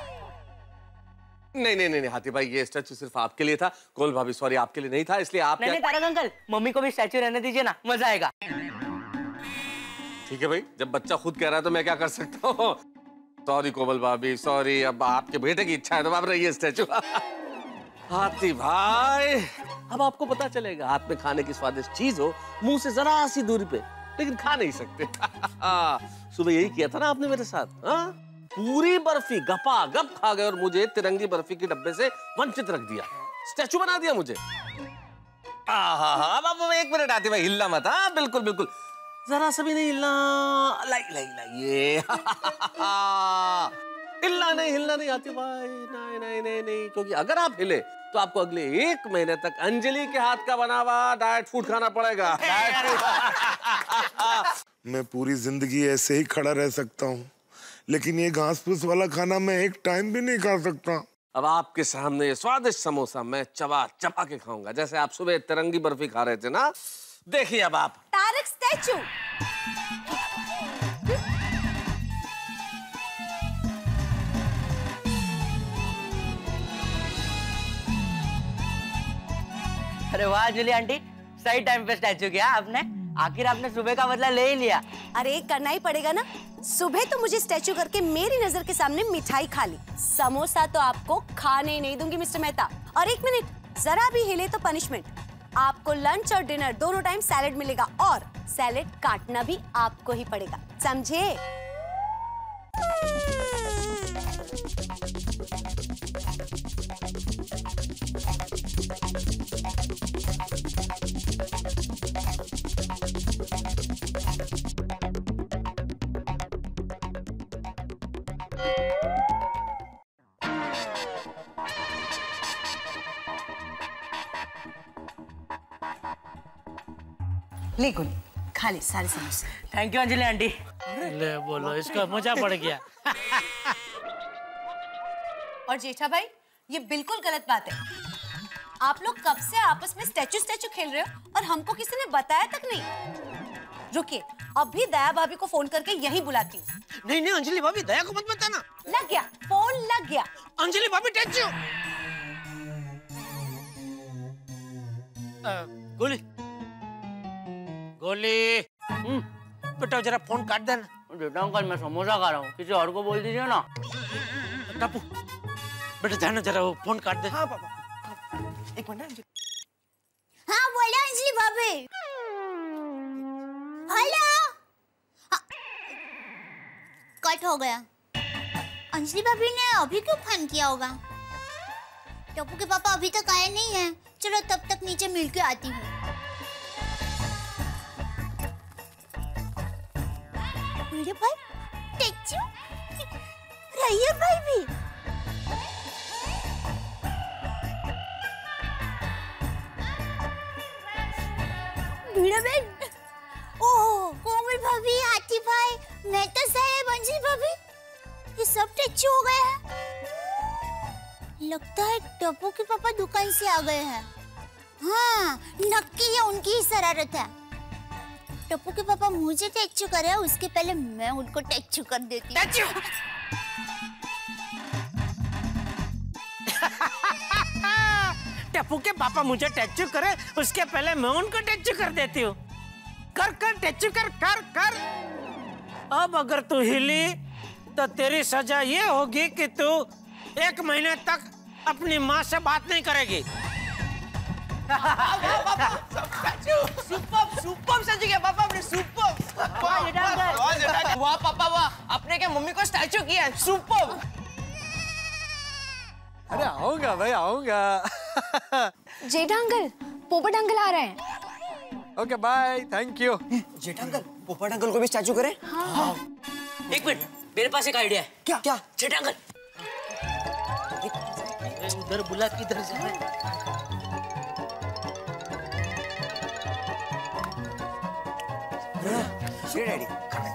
नहीं हाथी भाई, ये स्टैचू सिर्फ आपके लिए था। कोल भाभी सॉरी, आपके लिए नहीं था, इसलिए आप नहीं तारक अंकल, मम्मी को भी स्टैचू रहने दीजिए ना, मजा आएगा। ठीक है भाई, जब बच्चा खुद कह रहा है तो मैं क्या कर सकता हूँ। सॉरी कोमल भाभी, सॉरी। अब आपके बेटे की इच्छा है तो आप रहिए स्टैचू। हाथी भाई, अब आपको पता चलेगा, हाथ में खाने की स्वादिष्ट चीज हो, मुंह से जरा सी दूरी पे, लेकिन खा नहीं सकते। सुबह यही किया था ना आपने मेरे साथ। पूरी बर्फी गपा गप खा गए और मुझे तिरंगी बर्फी के डब्बे से वंचित रख दिया, स्टैचू बना दिया मुझे। अब एक मिनट आती भाई, हिलना मत। हाँ बिल्कुल बिल्कुल, जरा सा भी नहीं हिलना। ये हिलना नहीं आती भाई, नहीं, क्योंकि अगर आप हिले तो आपको अगले 1 महीने तक अंजलि के हाथ का बना हुआ डाइट फूड खाना पड़ेगा। मैं पूरी जिंदगी ऐसे ही खड़ा रह सकता हूँ, लेकिन ये घास फूस वाला खाना मैं एक टाइम भी नहीं खा सकता। अब आपके सामने ये स्वादिष्ट समोसा मैं चबा चबा के खाऊंगा, जैसे आप सुबह तिरंगी बर्फी खा रहे थे ना। देखिए अब आप। तारक स्टैचू। अरे वाह अंजलि आंटी, सही टाइम पे स्टैचू किया आपने। आखिर आपने सुबह का बदला ले ही लिया। अरे करना ही पड़ेगा ना, सुबह तो मुझे स्टैचू करके मेरी नजर के सामने मिठाई खा ली, समोसा तो आपको खाने नहीं दूंगी मिस्टर मेहता। और 1 मिनट, जरा भी हिले तो पनिशमेंट। आपको लंच और डिनर दोनों टाइम सैलेड मिलेगा, और सैलेड काटना भी आपको ही पड़ेगा, समझे? ले गोली, खा ले सारे समोसे। Thank you Anjali aunty. ले बोलो, इसका मजा पड़ गया। और जेठा भाई, ये बिल्कुल गलत बात है। आप लोग कब से आपस में स्टैचू स्टैचू खेल रहे हो और हमको किसी ने बताया तक नहीं। रुकिए, अभी दया भाभी को फोन करके यही बुलाती हूँ। नहीं नहीं अंजलि भाभी, दया को मत बताना। लग गया, फोन लग गया। अंजलि भाभी टैचू। गोली गोली बेटा जरा फोन काट देना। बेटा अंकल मैं समोसा खा रहा हूँ, किसी और को बोल दीजिए ना। टापू बेटा जाना जरा वो फोन काट दे। हाँ पापा एक मिनट अंजलि। हाँ बोलो अंजलि भाभी। हेलो। कट हो गया। अंजलि भाभी ने अभी क्यों फोन किया होगा? टप्पू के पापा अभी तक आए नहीं हैं। चलो तब तक नीचे मिल के आती हूँ। मेरे भाई टेक्चू, रहिए भाई भी। भिड़ा बहन, ओह कोमल भाभी, हाथी भाई, मैं तो साहेब, अंजलि भाभी, ये सब टेक्चू हो गए हैं। लगता है टप्पू के पापा दुकान से आ गए हैं। हाँ, नक्की ये उनकी ही शरारत है। टप्पू के पापा मुझे टेक्चू करे उसके पहले मैं उनको टेक्चू कर देती हूँ। टप्पू के पापा मुझे टैचू करे उसके पहले मैं उनको टैचू कर देती हूँ। कर कर टैचू कर कर कर। अब अगर तू हिली तो तेरी सजा ये होगी कि तू 1 महीने तक अपनी माँ से बात नहीं करेगी। सुपर सज गया पापा, अपने सुपर। वाह पापा वाह, आपने क्या मम्मी को स्टैचू किया है? सुपर। अरे आऊंगा भाई आऊंगा। जेठा अंकल, पोपट अंकल आ रहे हैं। Okay bye, thank you. Jetha uncle, Popat uncle को भी स्टैचू करें? हाँ। एक मिनट, मेरे पास एक आइडिया है। क्या क्या? जेठा अंकल उधर बुला, किधर जा रहे हैं? डैडी।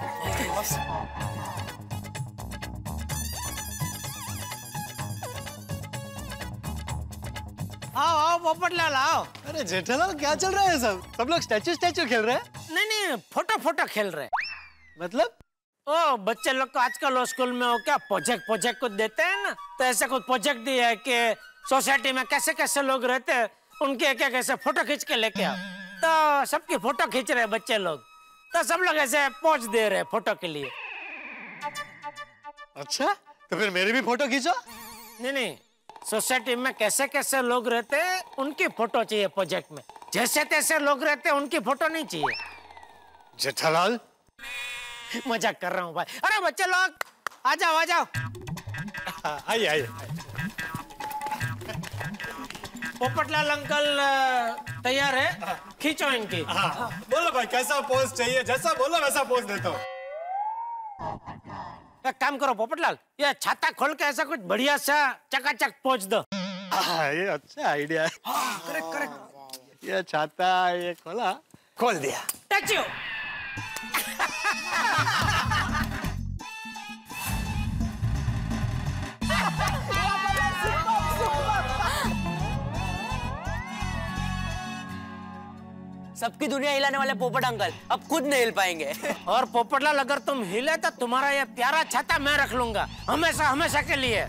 आओ आओ पोपटलाल आओ। अरे जेठालाल क्या चल रहा है? सब लोग स्टैचू स्टैचू खेल रहे हैं? नहीं नहीं फोटो फोटो खेल रहे हैं। मतलब? ओ बच्चे लोग को आजकल वो स्कूल में वो क्या प्रोजेक्ट कुछ देते हैं ना, तो ऐसा कुछ प्रोजेक्ट दिया है कि सोसाइटी में कैसे कैसे लोग रहते हैं उनके क्या कैसे फोटो खींच के लेके आओ। तो सबकी फोटो खींच रहे हैं बच्चे लोग, तो सब लोग ऐसे पोज दे रहे हैं फोटो के लिए। अच्छा तो फिर मेरी भी फोटो खींचो। नहीं नहीं, सोसाइटी में कैसे कैसे लोग रहते हैं उनकी फोटो चाहिए प्रोजेक्ट में। जैसे तैसे लोग रहते हैं उनकी फोटो नहीं चाहिए। जेठालाल मजाक कर रहा हूँ भाई। अरे बच्चे लोग आ जाओ आ जाओ। आइए आइए। पोपटलाल अंकल तैयार है, खींचो इनकी। हाँ बोलो भाई कैसा पोज चाहिए? जैसा बोलो वैसा पोज देता हूँ। एक काम करो पोपटलाल, ये छाता खोल के ऐसा कुछ बढ़िया सा चकाचक पोज दो। ये अच्छा आइडिया है। Correct correct. ये छाता ये खोल दिया। टैचू। सबकी दुनिया हिलाने वाले पोपट अंकल अब खुद नहीं हिल पाएंगे। और पोपटलाल अगर तुम हिले तो तुम्हारा ये प्यारा छाता मैं रख लूंगा हमेशा हमेशा के लिए।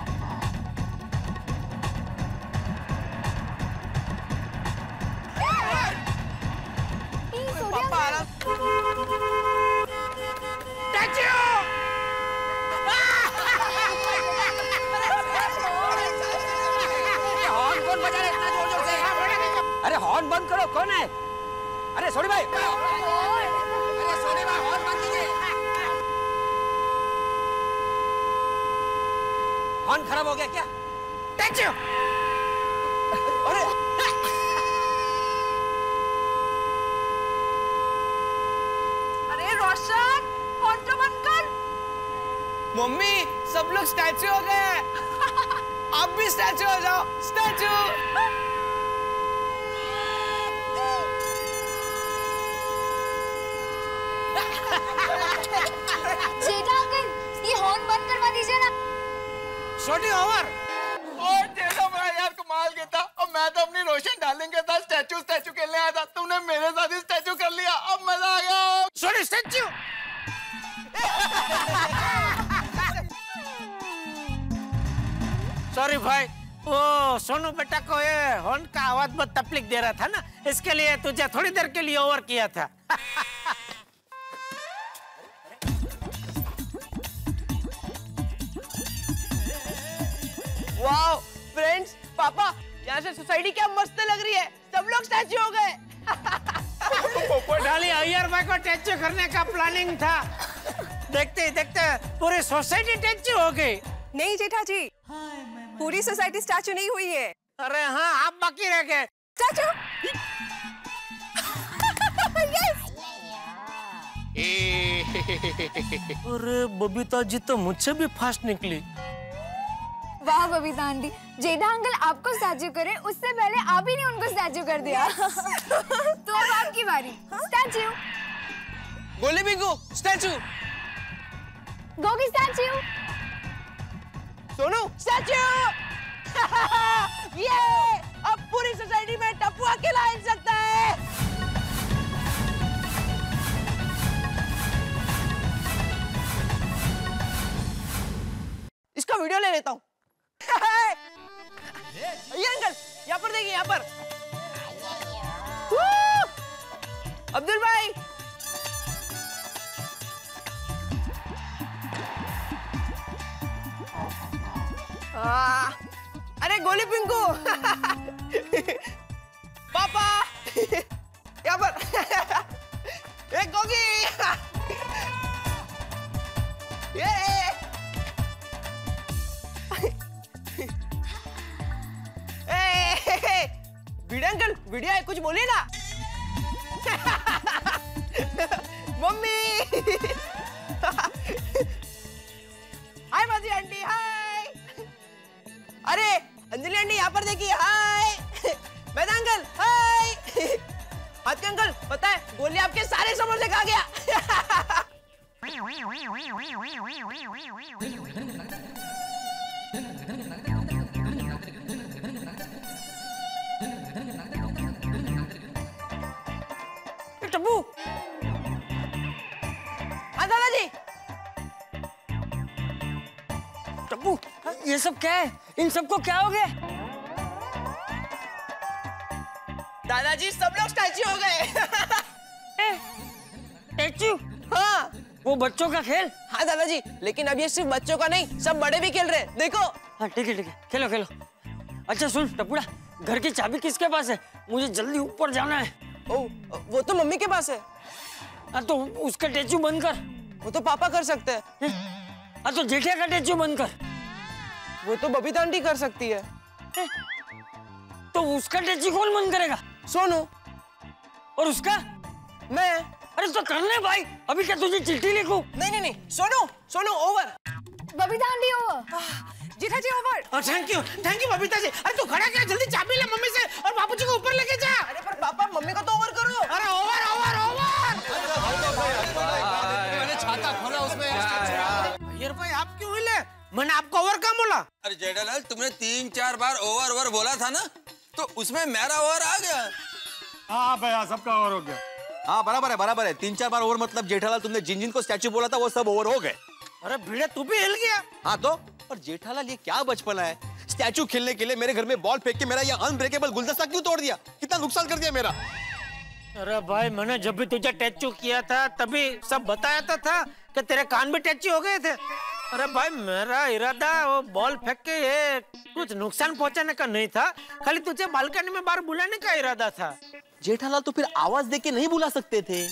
हॉर्न कौन बजा रहा है इतना जोर जोर से? अरे हॉर्न बंद करो, कौन है? अरे सोनी भाई, अरे सोनी भाई हॉर्न बंद कीजिए। हॉर्न खराब हो गया क्या? टैचू। अरे अरे रोशन, फोन तो बंद कर। मम्मी सब लोग स्टैचू हो गए। आप भी स्टैचू हो जाओ। स्टैचू। जेठा अंकल, ये हॉर्न बंद करवा दीजिए ना। छोटी ओवर। और जेठा भाई यार कमाल के था। अब मैं तो अपनी रोशन डार्लिंग के साथ स्टैचू खेलने आया था, तुमने मेरे साथ ही स्टैचू कर लिया, अब मजा आ गया। Sorry statue. सॉरी भाई, वो सोनू बेटा को ये हॉर्न का आवाज बहुत तकलीफ दे रहा था ना, इसके लिए तुझे थोड़ी देर के लिए ओवर किया था। वाओ फ्रेंड्स, पापा यहाँ से सोसाइटी क्या मस्त लग रही है, सब लोग स्टैचू हो गए। डाली अय्यर भाई को स्टैचू करने का प्लानिंग था, देखते ही देखते पूरी सोसाइटी स्टैचू हो गई। नहीं जेठा जी, पूरी सोसाइटी स्टैचू नहीं हुई है। अरे हाँ, आप बाकी रह गए। स्टैचू। अरे बबीता जी तो मुझसे भी फास्ट निकली। वाह बबीता आंटी, जेठा अंकल आपको स्टैचू करे उससे पहले आप ही ने उनको स्टैचू कर दिया। तो अब आपकी बारी। Statue. Goli Bingo statue. Gogi statue. Sonu statue. ये अब पूरी सोसाइटी में टप्पू अकेला हिल सकता है। इसका वीडियो ले लेता हूँ। ये अंकल यहाँ पर देखिए, यहाँ पर। अब्दुल भाई, अरे गोली पिंकू। पापा यहाँ पर। एक गोगी। ये वीडियो अंकल, वीडियो है, कुछ बोलिए ना। मम्मी। हाय माजी आंटी, हाय। अरे अंजलि आंटी यहाँ पर देखिए, हाय। वेदा अंकल, हाय। हाथी अंकल, पता है गोली आपके सारे समर से खा गया। टप्पू। हाँ दादाजी। टप्पू, ये सब क्या है? इन सबको क्या हो गया? दादाजी सब लोग स्टैचू हो गए। स्टैचू? हाँ। वो बच्चों का खेल? हाँ दादाजी, लेकिन अब ये सिर्फ बच्चों का नहीं, सब बड़े भी खेल रहे हैं, देखो। हाँ ठीक है, खेलो खेलो। अच्छा सुन टप्पूड़ा, घर की चाबी किसके पास है? मुझे जल्दी ऊपर जाना है। ओ, वो तो मम्मी के पास है। हाँ तो उसका स्टैचू बंद कर। वो तो पापा कर सकते हैं। हाँ तो जेठिया का स्टैचू बंद कर। वो तो बबीता आंटी कर सकती है। तो उसका स्टैचू कौन बंद करेगा? सोनू। और उसका? मैं। अरे तो करने भाई, अभी क्या तुझे चिट्ठी लिखूं? नहीं, Sonu over. Babita aunty over. Jetha ji over. Thank you Babita ji. अरे तू खड़ा क्या, जल्दी चाबी ले मम्मी से और बाबूजी को ऊपर लेके जा। अरे पर पापा मम्मी को तो ओवर करो। अरे ओवर। मैंने छाता खोला उसमें। अय्यर भाई आप क्यों हिले? मैंने आपको ओवर कहाँ बोला? अरे जेठालाल, तुमने 3-4 बार ओवर बोला था ना, तो उसमें मेरा ओवर आ गया। हाँ भैया, सबका ओवर हो गया। हाँ बराबर है। 3-4 बार ओवर मतलब जेठालाल तुमने जिन को स्टैचू बोला था वो सब ओवर हो गए। अरे भिड़े तू भी हिल गया। हाँ तो, और जेठालाल ये क्या बचपना है? स्टैचू खेलने के लिए मेरे घर में बॉल फेंक के मेरा ये अनब्रेकेबल गुलदस्ता क्यों तोड़ दिया? कितना नुकसान कर दिया मेरा। अरे भाई, मैंने जब भी तुझे टैचू किया था तभी सब बताया तो था कि तेरे कान भी टैचू हो गए थे। अरे भाई, मेरा इरादा वो बॉल फेंक के ये कुछ नुकसान पहुंचाने का नहीं था, खाली तुझे बालकनी में बाहर बुलाने का इरादा था। जेठालाल तो फिर आवाज दे के नहीं बुला सकते थे?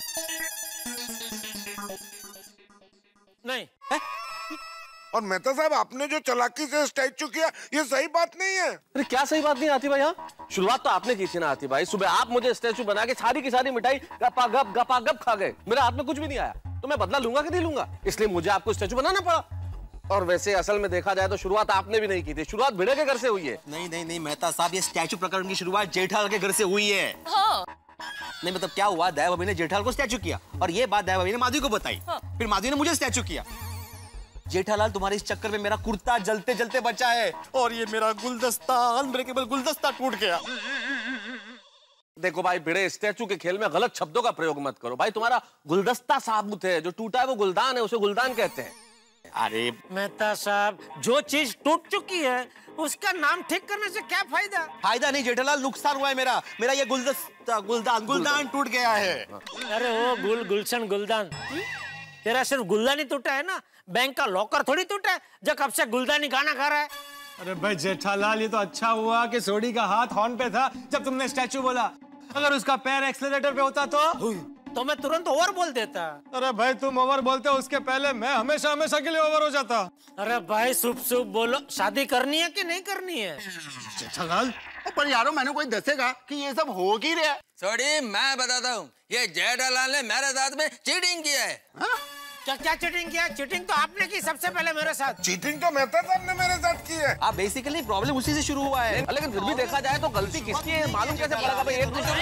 नहीं है? और मेहता साहब, आपने जो चालाकी से स्टैचू किया, ये सही बात नहीं है। अरे क्या सही बात नहीं आती भाई? यहाँ शुरुआत तो आपने की थी ना आती भाई। सुबह आप मुझे स्टैचू बना के सारी की सारी मिठाई गपागप खा गए, मेरे हाथ में कुछ भी नहीं आया। तो मैं बदला लूंगा कि नहीं लूंगा, इसलिए मुझे आपको स्टैचू बनाना पड़ा। और वैसे असल में देखा जाए तो शुरुआत आपने भी नहीं की थी, शुरुआत भिड़े के घर से हुई है। नहीं मेहता साहब, ये स्टैचू प्रकरण की शुरुआत जेठालाल के घर से हुई है। हाँ। नहीं मतलब क्या हुआ, दया भाभी ने जेठालाल को स्टैचू किया और ये बात दया भाभी ने माधवी को बताई। फिर माधवी ने मुझे स्टैचू किया। जेठालाल तुम्हारे इस चक्कर में मेरा कुर्ता जलते जलते बचा है और ये मेरा गुलदस्ता, अनब्रेकेबल गुलदस्ता टूट गया। देखो भाई भिड़े, स्टैचू के खेल में गलत शब्दों का प्रयोग मत करो भाई। तुम्हारा गुलदस्ता साबुत है, जो टूटा है वो गुलदान है, उसे गुलदान कहते हैं। अरे मेहता साहब, जो चीज टूट चुकी है उसका नाम ठीक करने से क्या फायदा? फायदा नहीं जेठालाल, नुकसान हुआ है मेरा। मेरा ये गुलदस्ता गुलदान टूट गया है। अरे वो गुलशन गुलदान, तेरा सिर्फ गुलदान ही टूटा है ना, बैंक का लॉकर थोड़ी टूटा है जो कब से गुलदानी गाना खा रहा है। अरे भाई जेठालाल, ये तो अच्छा हुआ कि सोडी का हाथ हॉर्न पे था जब तुमने स्टैचू बोला। अगर उसका पैर एक्सेलरेटर पे होता तो मैं तुरंत ओवर बोल देता। अरे भाई तुम ओवर बोलते हो, उसके पहले मैं हमेशा हमेशा के लिए ओवर हो जाता। अरे भाई शुभ शुभ बोलो, शादी करनी है कि नहीं करनी है? जेठालाल, पर यारो मैंने कोई दसेगा कि ये सब हो की रहा है। सॉरी, मैं बताता हूँ, ये जेठालाल ने मेरे साथ में चीटिंग किया है। क्या क्या चीटिंग किया? चीटिंग तो आपने की सबसे पहले मेरे साथ। चीटिंग तो मेहता साहब ने मेरे साथ की है। आप बेसिकली प्रॉब्लम उसी से शुरू हुआ है। लेकिन फिर भी देखा जाए तो गलती किसकी है मालूम कैसे पड़ेगा भाई? एक दूसरे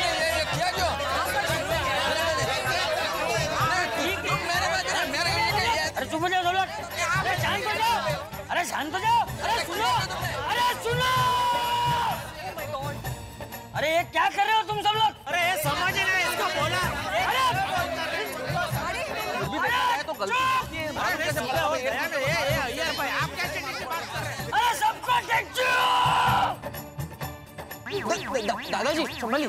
अरे चुप हो जाओ सब लोग, अरे शांत हो जाओ, अरे शांत हो जाओ, अरे सुनो, अरे सुनो, अरे ये क्या कर रहे हो तुम सब लोग? अरे ये समझ नहीं इसको बोला। अरे सबको दादाजी संभालिए।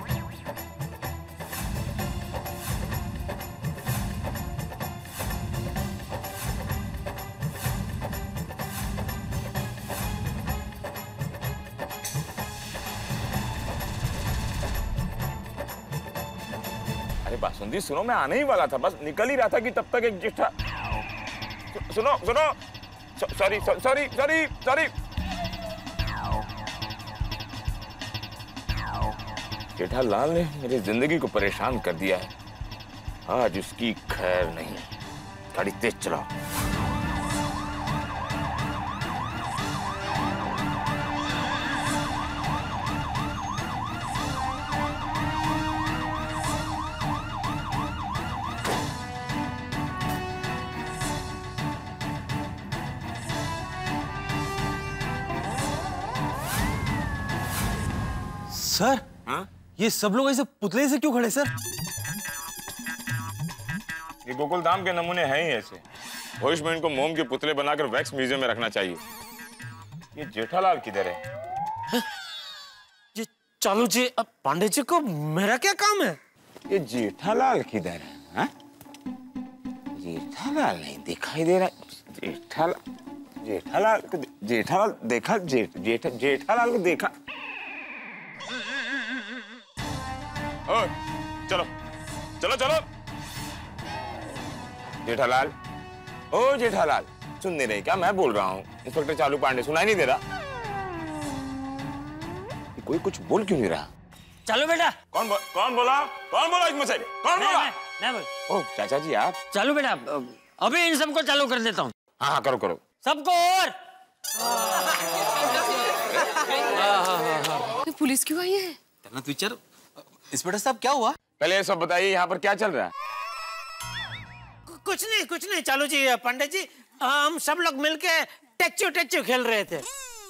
अरे बासुंदी सुनो, मैं आने ही वाला था, बस निकल ही रहा था कि तब तक एक जेठा सुनो सुनो sorry sorry sorry sorry Jethalal ने मेरी जिंदगी को परेशान कर दिया है, आज उसकी खैर नहीं। गाड़ी तेज चलाओ। सर, ये सब लोग ऐसे पुतले से क्यों खड़े सर? ये गोकुल धाम के नमूने हैं ही ऐसे। भविष्य में इनको मोम के पुतले बनाकर वैक्स म्यूजियम में रखना चाहिए। ये जेठालाल किधर है? ये चालू जी, अब पांडे जी को मेरा क्या काम है? ये जेठालाल किधर है? जेठालाल नहीं दिखाई दे रहा। जेठालाल देखा, जेठालाल को देखा। ओ, चलो चलो चलो। जेठालाल, ओ जेठालाल, सुन नहीं रहे क्या? मैं बोल रहा हूँ, इंस्पेक्टर चालू पांडे, सुनाई नहीं दे रहा? कोई कुछ बोल क्यों नहीं रहा? चलो बेटा। कौन बोला इसमें से? कौन बोला? मैं बोल। ओ चाचा जी आप? चालू बेटा, अभी इन सबको चालू कर देता हूँ। हाँ करो करो। सबको और पुलिस क्यों आई है? टीचर, इंस्पेक्टर साहब क्या हुआ? पहले ये सब बताइए, यहाँ पर क्या चल रहा है? कुछ नहीं चालू जी, पंडित जी, हम सब लोग मिलके टेच्चू खेल रहे थे।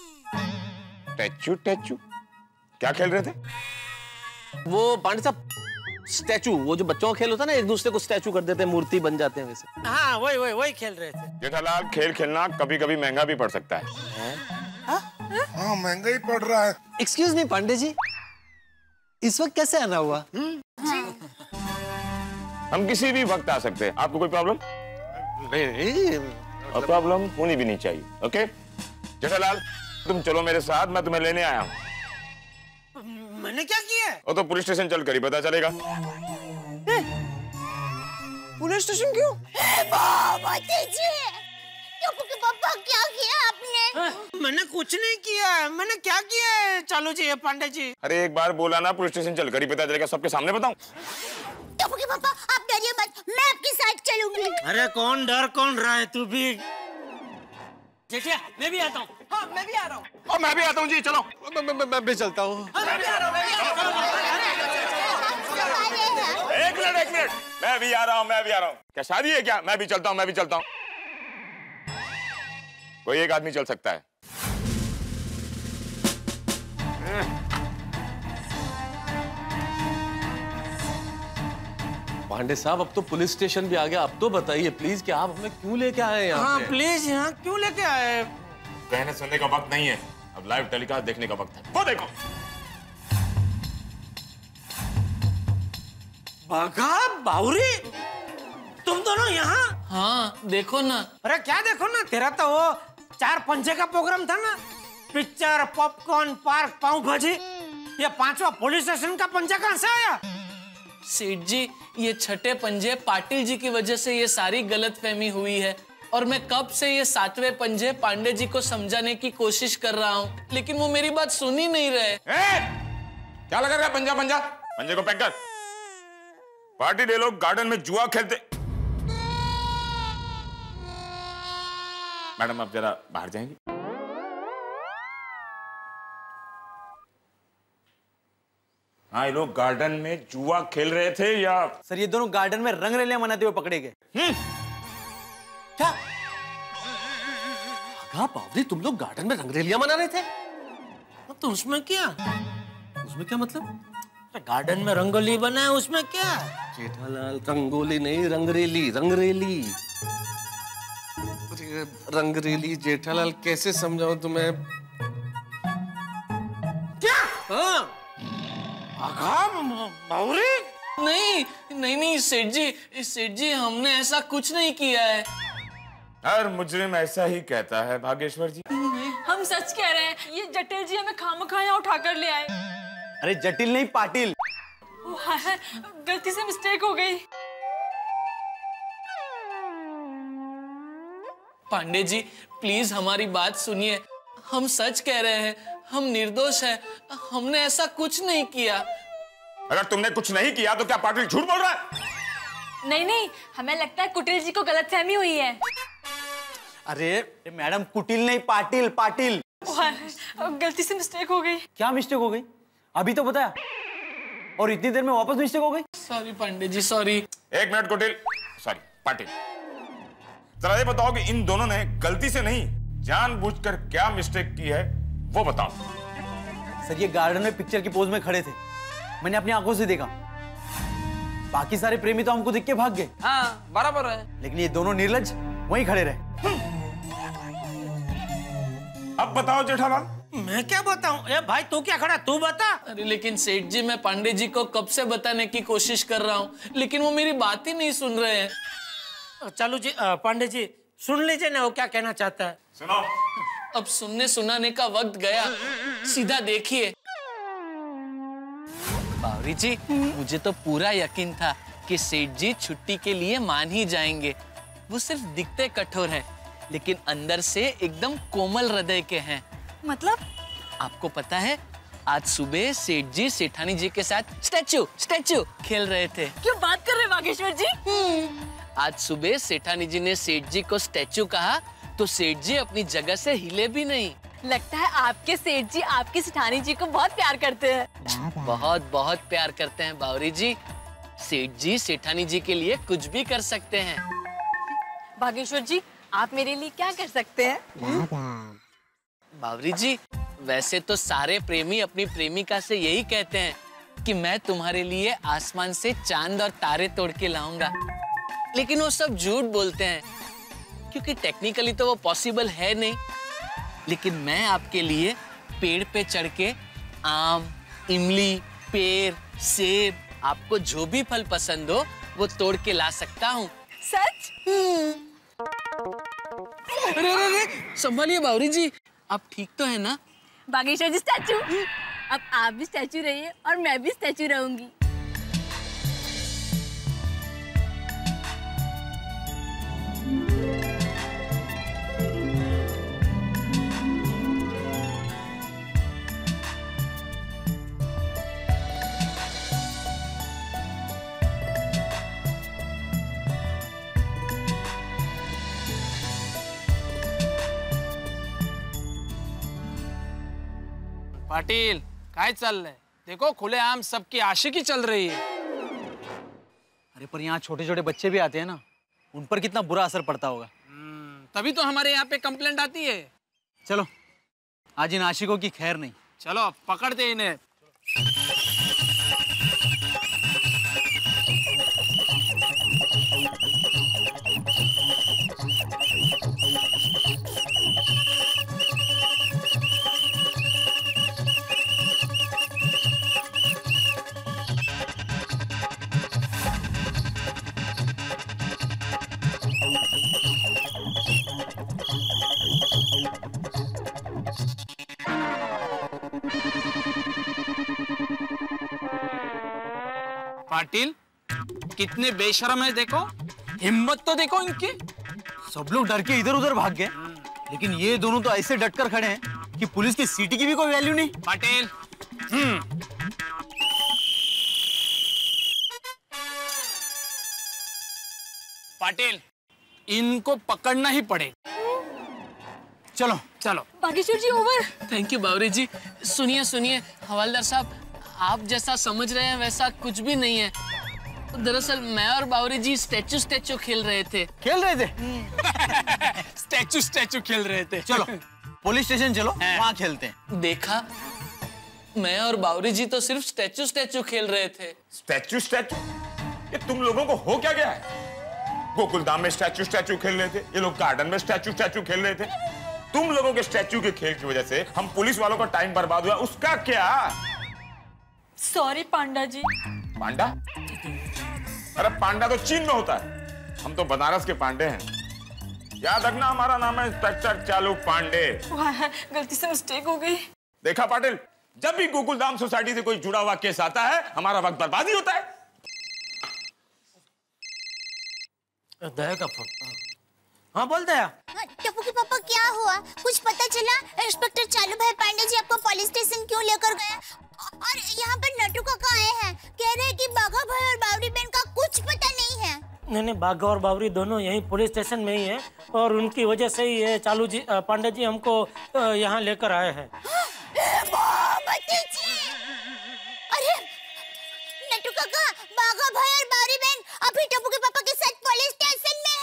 टेच्चू क्या खेल रहे थे? वो पांडे साहब, स्टैचू, वो जो बच्चों का खेल होता है ना, एक दूसरे को स्टैचू कर देते हैं, मूर्ति बन जाते हैं वैसे। हाँ वही खेल रहे थे। जेठालाल, खेल खेलना कभी कभी महंगा भी पड़ सकता है। हाँ महंगा ही पड़ रहा है। एक्सक्यूज मी पांडे जी, इस वक्त कैसे आना हुआ? हम किसी भी वक्त आ सकते हैं। आपको कोई प्रॉब्लम? नहीं, और प्रॉब्लम होनी भी नहीं चाहिए। ओके जेठालाल, तुम चलो मेरे साथ, मैं तुम्हें लेने आया हूँ। मैंने क्या किया? वो तो पुलिस स्टेशन चल कर ही पता चलेगा। पुलिस स्टेशन क्यों? बाबा पापा क्या किया आपने? मैंने कुछ नहीं किया। मैंने क्या किया है चालू जी, पांडे जी? अरे एक बार बोला ना, पुलिस स्टेशन चल कर ही पता चलेगा। सबके सामने बताऊं? पापा आप डरिए मत, मैं आपके साथ चलूंगी। अरे कौन रहा है? तू भी। जेठिया, मैं भी आता हूँ। हाँ मैं भी आ रहा हूँ। और मैं भी आता हूँ जी, चलो। मैं भी चलता हूँ। एक मिनट, मैं भी आ रहा हूँ। क्या शादी है क्या? मैं भी चलता हूँ। कोई एक आदमी चल सकता है। पांडे साहब, अब तो पुलिस स्टेशन भी आ गया। अब तो बताइए प्लीज कि आप हमें क्यों लेके आए यहाँ हाँ पे? प्लीज, यहाँ क्यों लेके आए? कहने सुनने का वक्त नहीं है, अब लाइव टेलीकास्ट देखने का वक्त है। वो देखो। बाघा, बावरी, तुम दोनों यहाँ? हाँ देखो ना। अरे क्या देखो ना, तेरा तो वो 4 पंजे का प्रोग्राम था ना, पिक्चर, पॉपकॉर्न, पार्क, पाव भाजी। ये 5वां पुलिस स्टेशन का पंजा कहाँ से आया? सेठ जी, ये छठे पंजे पाटिल जी की वजह से ये सारी गलतफहमी हुई है, और मैं कब से ये 7वें पंजे पांडे जी को समझाने की कोशिश कर रहा हूँ, लेकिन वो मेरी बात सुन ही नहीं रहे। क्या लगा रहा है पंजा पंजा? पंजे को पैक कर। पार्टी दे लोग गार्डन में जुआ खेलते। मैडम आप जरा बाहर जाएंगी? हाँ, ये लोग गार्डन में जुआ खेल रहे थे या? सर ये दोनों गार्डन में रंगरलियां मनाते हुए पकड़े गए। क्या? हाँ बावरी, तुम लोग गार्डन में रंगरेलियां मना रहे थे? तो उसमें क्या? उसमें क्या मतलब? गार्डन में रंगोली बना है, उसमें क्या? जेठालाल, रंगोली नहीं, रंगरेली, रंगरेली। रंगरेली जेठालाल, कैसे समझाऊं तुम्हें? क्या? हाँ नहीं नहीं नहीं सेठ जी हमने ऐसा कुछ नहीं किया है। हर मुजरिम ऐसा ही कहता है भागेश्वर जी। हम सच कह रहे हैं, ये जटिल जी हमें खामखा यहाँ उठा कर ले आए। अरे जटिल नहीं, पाटिल। गलती से मिस्टेक हो गई। पांडे जी प्लीज हमारी बात सुनिए, हम सच कह रहे हैं, हम निर्दोष हैं, हमने ऐसा कुछ नहीं किया। अगर तुमने कुछ नहीं किया तो क्या पाटिल झूठ बोल रहा है? नहीं, हमें लगता है कुटिल जी को गलतफहमी हुई है। अरे मैडम, कुटिल नहीं, पाटिल, पाटिल। गलती से मिस्टेक हो गई। क्या मिस्टेक हो गई? अभी तो बताया, और इतनी देर में वापस मिस्टेक हो गई। Sorry Pandey ji, sorry. 1 minute Kutil, sorry Patil, जरा ये बताओ कि इन दोनों ने गलती से नहीं जानबूझकर क्या मिस्टेक की है, वो बताओ। सर ये गार्डन में पिक्चर की पोज में खड़े थे, मैंने अपनी आंखों से देखा। बाकी सारे प्रेमी तो हमको देख के भाग गए। हाँ बराबर है। लेकिन ये दोनों निर्लज वहीं खड़े रहे। अब बताओ जेठालाल। मैं क्या बताऊं? ए भाई तू क्या खड़ा, तू बता। अरे लेकिन सेठ जी, मैं पांडे जी को कब से बताने की कोशिश कर रहा हूँ, लेकिन वो मेरी बात ही नहीं सुन रहे हैं। चलो जी, पांडे जी सुन लीजिए ना वो क्या कहना चाहता है। सुनो। अब सुनने सुनाने का वक्त गया, सीधा देखिए। बावरी जी, मुझे तो पूरा यकीन था कि सेठ जी छुट्टी के लिए मान ही जाएंगे। वो सिर्फ दिखते कठोर हैं, लेकिन अंदर से एकदम कोमल हृदय के हैं। मतलब? आपको पता है, आज सुबह सेठ जी सेठानी जी के साथ स्टैचू खेल रहे थे। क्यों बात कर रहे हैं बागेश्वर जी? आज सुबह सेठानी जी ने सेठ जी को स्टैचू कहा तो सेठ जी अपनी जगह से हिले भी नहीं। लगता है आपके सेठ जी आपकी सेठानी जी को बहुत प्यार करते हैं। बहुत बहुत प्यार करते हैं बावरी जी। सेठ जी सेठानी जी के लिए कुछ भी कर सकते हैं। बागेश्वर जी, आप मेरे लिए क्या कर सकते हैं? बावरी जी, वैसे तो सारे प्रेमी अपनी प्रेमिका से यही कहते हैं कि मैं तुम्हारे लिए आसमान से चांद और तारे तोड़ के लाऊंगा, लेकिन वो सब झूठ बोलते हैं, क्योंकि टेक्निकली तो वो पॉसिबल है नहीं। लेकिन मैं आपके लिए पेड़ पे चढ़ के आम, इमली, पेड़, सेब, आपको जो भी फल पसंद हो वो तोड़ के ला सकता हूँ। सच? अरे संभालिए बावरी जी, आप ठीक तो है ना? बागेश्वर जी स्टैचू, अब आप भी स्टैचू रहिए और मैं भी स्टैचू रहूंगी। पाटिल काय चाललंय? देखो खुलेआम सबकी आशिकी चल रही है। अरे पर यहाँ छोटे छोटे बच्चे भी आते हैं ना, उन पर कितना बुरा असर पड़ता होगा। तभी तो हमारे यहाँ पे कंप्लेंट आती है। चलो, आज इन आशिकों की खैर नहीं। चलो पकड़ते इन्हें। पाटिल कितने बेशर्म है, देखो हिम्मत तो देखो इनकी। सब लोग डर के इधर उधर भाग गए, लेकिन ये दोनों तो ऐसे डट कर खड़े हैं कि पुलिस की सीटी की भी कोई वैल्यू नहीं। पाटिल पाटिल इनको पकड़ना ही पड़ेगा। चलो चलो। Bageshwar ji over. Thank you Bawri ji. सुनिए सुनिए हवलदार साहब, आप जैसा समझ रहे हैं वैसा कुछ भी नहीं है। दरअसल मैं और बावरी जी स्टैचू खेल रहे थे। स्टैचू खेल रहे थे। चलो पुलिस स्टेशन चलो, वहाँ खेलते हैं। देखा, मैं और बावरी जी तो सिर्फ स्टैचू खेल रहे थे। स्टैचू? ये तुम लोगों को हो क्या गया है? गोकुलधाम में स्टैचू खेल रहे थे, ये लोग गार्डन में स्टैचू खेल रहे थे। तुम लोगों के स्टैचू के खेल की वजह से हम पुलिस वालों का टाइम बर्बाद हुआ, उसका क्या? सॉरी पांडा जी। पांडा? अरे पांडा तो चीन में होता है, हम तो बनारस के पांडे हैं। याद रखना हमारा नाम है इंस्पेक्टर चालू पांडे। गलती से मिस्टेक हो गई। देखा पाटिल, जब भी गोकुलधाम सोसाइटी से कोई जुड़ा हुआ केस आता है हमारा वक्त बर्बादी होता है। दया का फोन। हाँ बोल दया। टप्पू के पापा क्या हुआ, कुछ पता चला? इंस्पेक्टर चालू भाई पांडे जी आपको पुलिस स्टेशन क्यों लेकर गए? और यहाँ पर नटू काका आए हैं, कह रहे हैं कि बाघा भाई और बावरी बहन का कुछ पता नहीं है। नहीं, बाघा और बावरी दोनों यहीं पुलिस स्टेशन में ही है और उनकी वजह से ही ये चालू जी पांडे जी हमको यहाँ लेकर आए हैं। अरे नटू काका, बाघा भाई और बावरी बहन अभी टप्पू के पापा के साथ पुलिस स्टेशन में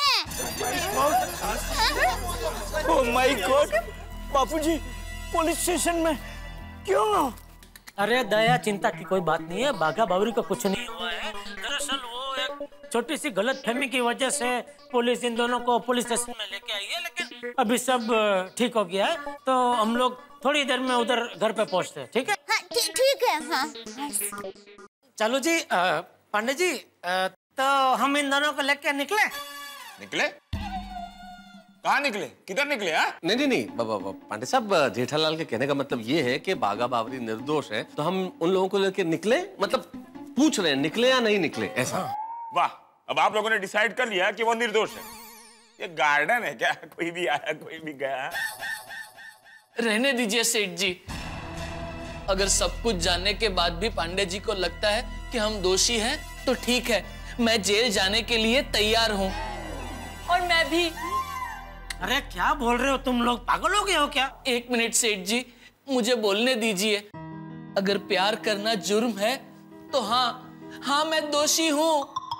है। Oh my god, Bapuji police station में क्यों? अरे दया, चिंता की कोई बात नहीं है, बाघा बावरी को कुछ नहीं हुआ है। दरअसल वो एक छोटी सी गलतफहमी की वजह से पुलिस इन दोनों को पुलिस स्टेशन में लेके आई है, लेकिन अभी सब ठीक हो गया है, तो हम लोग थोड़ी देर में उधर घर पे पहुंचते हैं। ठीक है? हाँ, ठीक है। हाँ। चालू जी, पांडे जी, तो हम इन दोनों को लेके निकले? कहाँ निकले? किधर निकले? नहीं पांडे साहब, जेठालाल के कहने का मतलब ये है कि बाघा बावरी निर्दोष है, तो हम उन लोगों को लेकर निकले, मतलब पूछ रहे हैं निकले या नहीं निकले, ऐसा। वाह, अब आप लोगों ने डिसाइड कर लिया कि वो निर्दोष है। ये गार्डन है क्या? कोई भी आया कोई भी गया। रहने दीजिए सेठ जी, अगर सब कुछ जानने के बाद भी पांडे जी को लगता है कि हम दोषी हैं तो ठीक है, मैं जेल जाने के लिए तैयार हूँ। और मैं भी। अरे क्या बोल रहे हो तुम लोग, पागल हो गए हो क्या? एक मिनट सेठ जी, मुझे बोलने दीजिए। अगर प्यार करना जुर्म है तो हाँ मैं दोषी हूँ।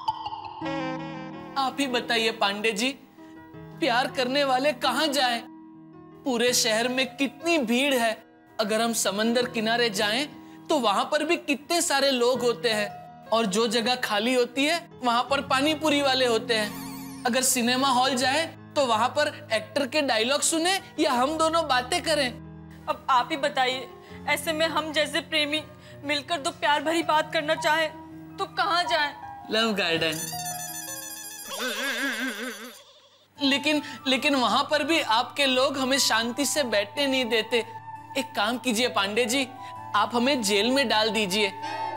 आप ही बताइए पांडे जी, प्यार करने वाले कहाँ जाएं? पूरे शहर में कितनी भीड़ है, अगर हम समंदर किनारे जाएं तो वहां पर भी कितने सारे लोग होते हैं, और जो जगह खाली होती है वहां पर पानी पूरी वाले होते हैं। अगर सिनेमा हॉल जाए तो वहां पर एक्टर के डायलॉग सुने या हम दोनों बातें करें। अब आप ही बताइए, ऐसे में हम जैसे प्रेमी मिलकर दो प्यार भरी बात करना चाहे तो कहाँ जाएं? Love garden. लेकिन वहां पर भी आपके लोग हमें शांति से बैठने नहीं देते। एक काम कीजिए पांडे जी, आप हमें जेल में डाल दीजिए,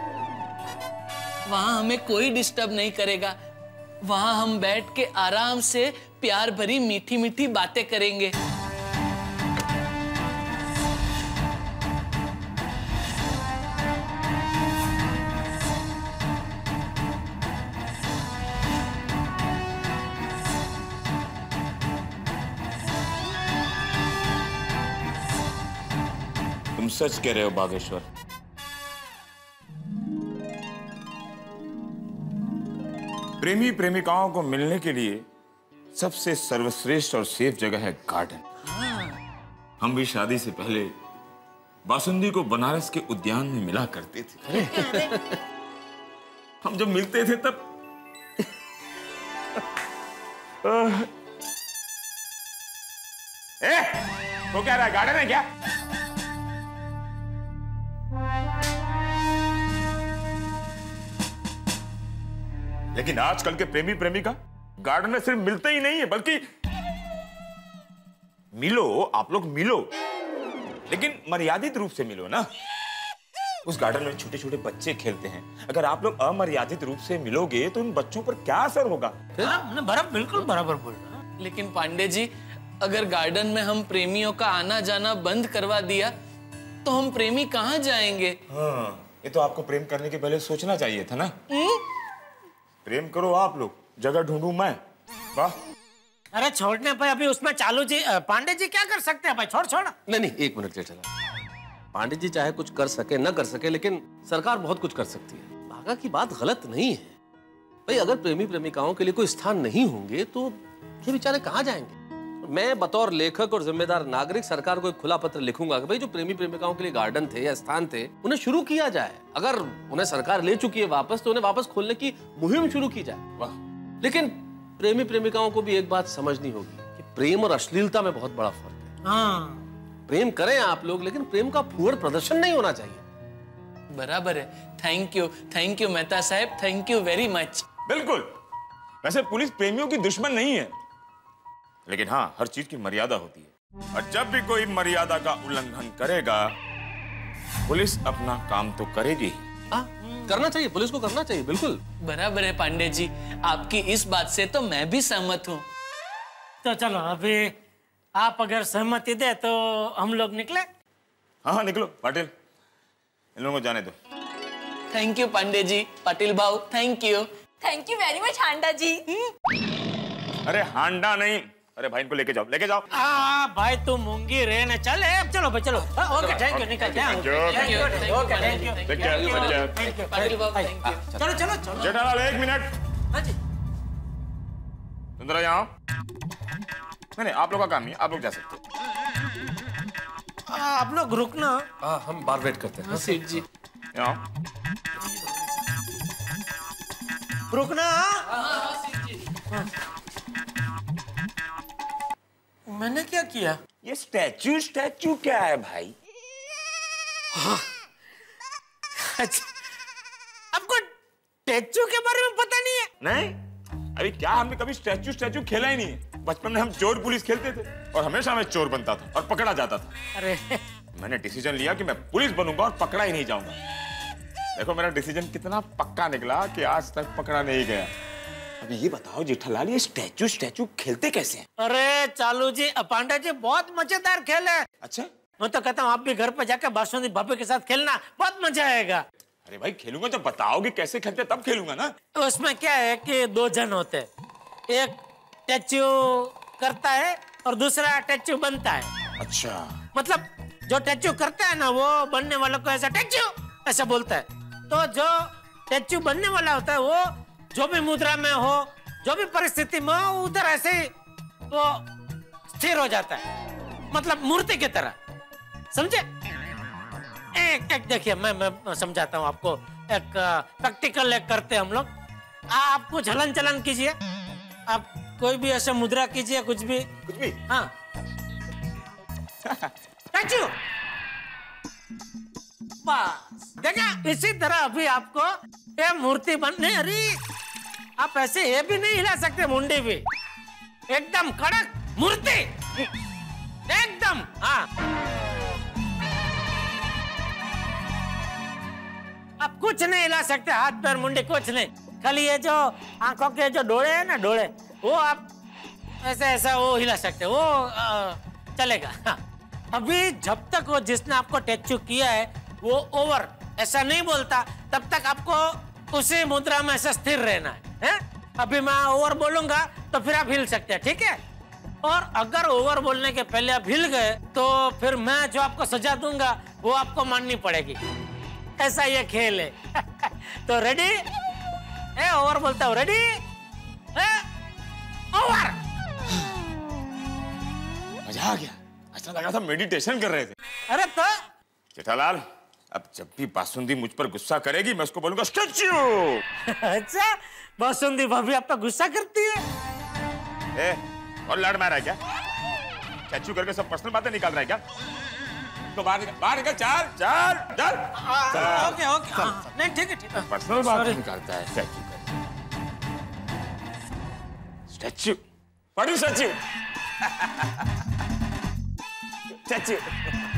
वहां हमें कोई डिस्टर्ब नहीं करेगा। वहां हम बैठ के आराम से प्यार भरी मीठी मीठी बातें करेंगे। तुम सच कह रहे हो बागेश्वर? प्रेमी प्रेमिकाओं को मिलने के लिए सबसे सर्वश्रेष्ठ और सेफ जगह है गार्डन। हम भी शादी से पहले बासुंदी को बनारस के उद्यान में मिला करते थे। हम जब मिलते थे तब वो क्या रहा है, गार्डन है क्या? लेकिन आजकल के प्रेमी प्रेमिका गार्डन में सिर्फ मिलते ही नहीं है, बल्कि मिलो, आप लोग मिलो, लेकिन मर्यादित रूप से मिलो ना। उस गार्डन में छोटे छोटे बच्चे खेलते हैं, अगर आप लोग अमर्यादित रूप से मिलोगे तो उन बच्चों पर क्या असर होगा? बराबर, बिल्कुल बराबर बोल रहा। लेकिन पांडे जी, अगर गार्डन में हम प्रेमियों का आना जाना बंद करवा दिया तो हम प्रेमी कहाँ जाएंगे? हाँ, ये तो आपको प्रेम करने के पहले सोचना चाहिए था ना। प्रेम करो आप लोग, जगह ढूंढूं मैं। वाह। अरे छोड़ने पे अभी उसमें चालू जी, पांडे जी क्या कर सकते हैं भाई? छोड़ छोड़। नहीं, एक मिनट जेठालाल, पांडे जी चाहे कुछ कर सके न कर सके, लेकिन सरकार बहुत कुछ कर सकती है। भागा की बात गलत नहीं है भाई। अगर प्रेमी प्रेमिकाओं के लिए कोई स्थान नहीं होंगे तो ये बेचारे कहाँ जाएंगे? मैं बतौर लेखक और जिम्मेदार नागरिक सरकार को एक खुला पत्र लिखूंगा कि भाई जो प्रेमी प्रेमिकाओं के लिए गार्डन थे या स्थान थे उन्हें शुरू किया जाए। अगर उन्हें सरकार ले चुकी है वापस तो उन्हें वापस खोलने की मुहिम शुरू की जाए। वाह। लेकिन प्रेमी प्रेमिकाओं को भी एक बात समझनी होगी कि प्रेम और अश्लीलता में बहुत बड़ा फर्क है। हाँ। प्रेम करें आप लोग, लेकिन प्रेम का फूहड़ प्रदर्शन नहीं होना चाहिए। बराबर है। थैंक यू मेहता साहब, थैंक यू वेरी मच। बिल्कुल। वैसे पुलिस प्रेमियों की दुश्मन नहीं है, लेकिन हाँ, हर चीज की मर्यादा होती है, और जब भी कोई मर्यादा का उल्लंघन करेगा पुलिस अपना काम तो करेगी। करना चाहिए, पुलिस को करना चाहिए, बिल्कुल बराबर है पांडे जी, आपकी इस बात से तो मैं भी सहमत हूँ। तो चलो अभी आप अगर सहमति दे तो हम लोग निकले। हाँ निकलो पाटिल, इन लोगों को जाने दो। Thank you Pandey ji, Patil Bhau, thank you very much Handa ji. अरे हांडा नहीं, अरे भाई इनको लेके जाओ, लेके जाओ। भाई तू मूंगी रे न चल। चलो भाई चलो। ओके, थैंक यू, निकलते हैं। चलो चलो चलो। जेठालाल एक मिनट। हाँ जी। तुम जरा यहाँ। नहीं, आप लोग का काम नहीं, आप लोग जा सकते हो। आप लोग रुकना। हम बाहर वेट करते हैं। सेठ जी यहाँ रुकना। मैंने क्या किया? ये स्टैचू क्या है भाई? अच्छा, आपको स्टैचू के बारे में पता नहीं है? नहीं, अभी क्या हमने कभी स्टैचू खेला ही नहीं है। बचपन में हम चोर पुलिस खेलते थे और हमेशा मैं चोर बनता था और पकड़ा जाता था। अरे मैंने डिसीजन लिया कि मैं पुलिस बनूंगा और पकड़ा ही नहीं जाऊंगा। देखो मेरा डिसीजन कितना पक्का निकला कि आज तक पकड़ा नहीं गया। अभी ये बताओ जेठालाल, ये स्टैचू खेलते कैसे हैं? अरे चालू जी, पांडे जी, बहुत मजेदार खेल है। अच्छा, मैं तो कहता हूँ आप भी घर पर जाकर बासुंदी भाभी के साथ खेलना, बहुत मजा आएगा। अरे भाई खेलूंगा, जब बताओगे कैसे खेलते तब खेलूंगा ना। तो उसमें क्या है कि दो जन होते हैं, एक स्टैचू करता है और दूसरा स्टैचू बनता है। अच्छा, मतलब जो स्टैचू करता है ना वो बनने वालों को ऐसा स्टैचू ऐसा बोलता है, तो जो स्टैचू बनने वाला होता है वो जो भी मुद्रा में हो, जो भी परिस्थिति में हो, उधर ऐसे वो स्थिर हो जाता है, मतलब मूर्ति की तरह, समझे? एक देखिए, मैं समझाता हूँ आपको। एक प्रैक्टिकल एक करते हैं हम लोग। आप कुछ हलन चलन कीजिए, आप कोई भी ऐसे मुद्रा कीजिए, कुछ भी। हाँ। स्टैचू बस देखा, इसी तरह अभी आपको ये मूर्ति बनने। अरे आप ऐसे ये भी नहीं हिला सकते, मुंडी भी एकदम कड़क मूर्ति एकदम। हाँ, आप कुछ नहीं हिला सकते, हाथ पैर मुंडी कुछ नहीं, खाली ये जो आंखों के जो डोळे है ना, डोळे, वो आप ऐसा ऐसा वो हिला सकते, वो चलेगा। हाँ। अभी जब तक वो जिसने आपको टैचू किया है वो ओवर ऐसा नहीं बोलता, तब तक आपको उसी मुद्रा में ऐसा स्थिर रहना है? अभी मैं ओवर बोलूंगा तो फिर आप हिल सकते हैं, ठीक है? और अगर ओवर बोलने के पहले आप हिल गए तो फिर मैं जो आपको सजा दूंगा वो आपको माननी पड़ेगी। ऐसा ये खेल है। तो रेडी? ओवर बोलता हूँ, रेडी? ओवर। आ गया, ऐसा लगा था मेडिटेशन कर रहे थे। अरे तो जेठालाल, अब जब भी बासुंदी मुझ पर गुस्सा करेगी मैं उसको बोलूंगा स्टैच्यू। अच्छा, बासुंदी भाभी आप पे गुस्सा करती है? और लड़ मारा है क्या? स्टैच्यू करके सब पर्सनल बातें निकाल रहा है क्या? तो बाहर निकल, चल चल चल। ओके ओके, नहीं ठीक है। पर्सनल बात निकालता है स्टैच्यू का। Statue, what is statue? Statue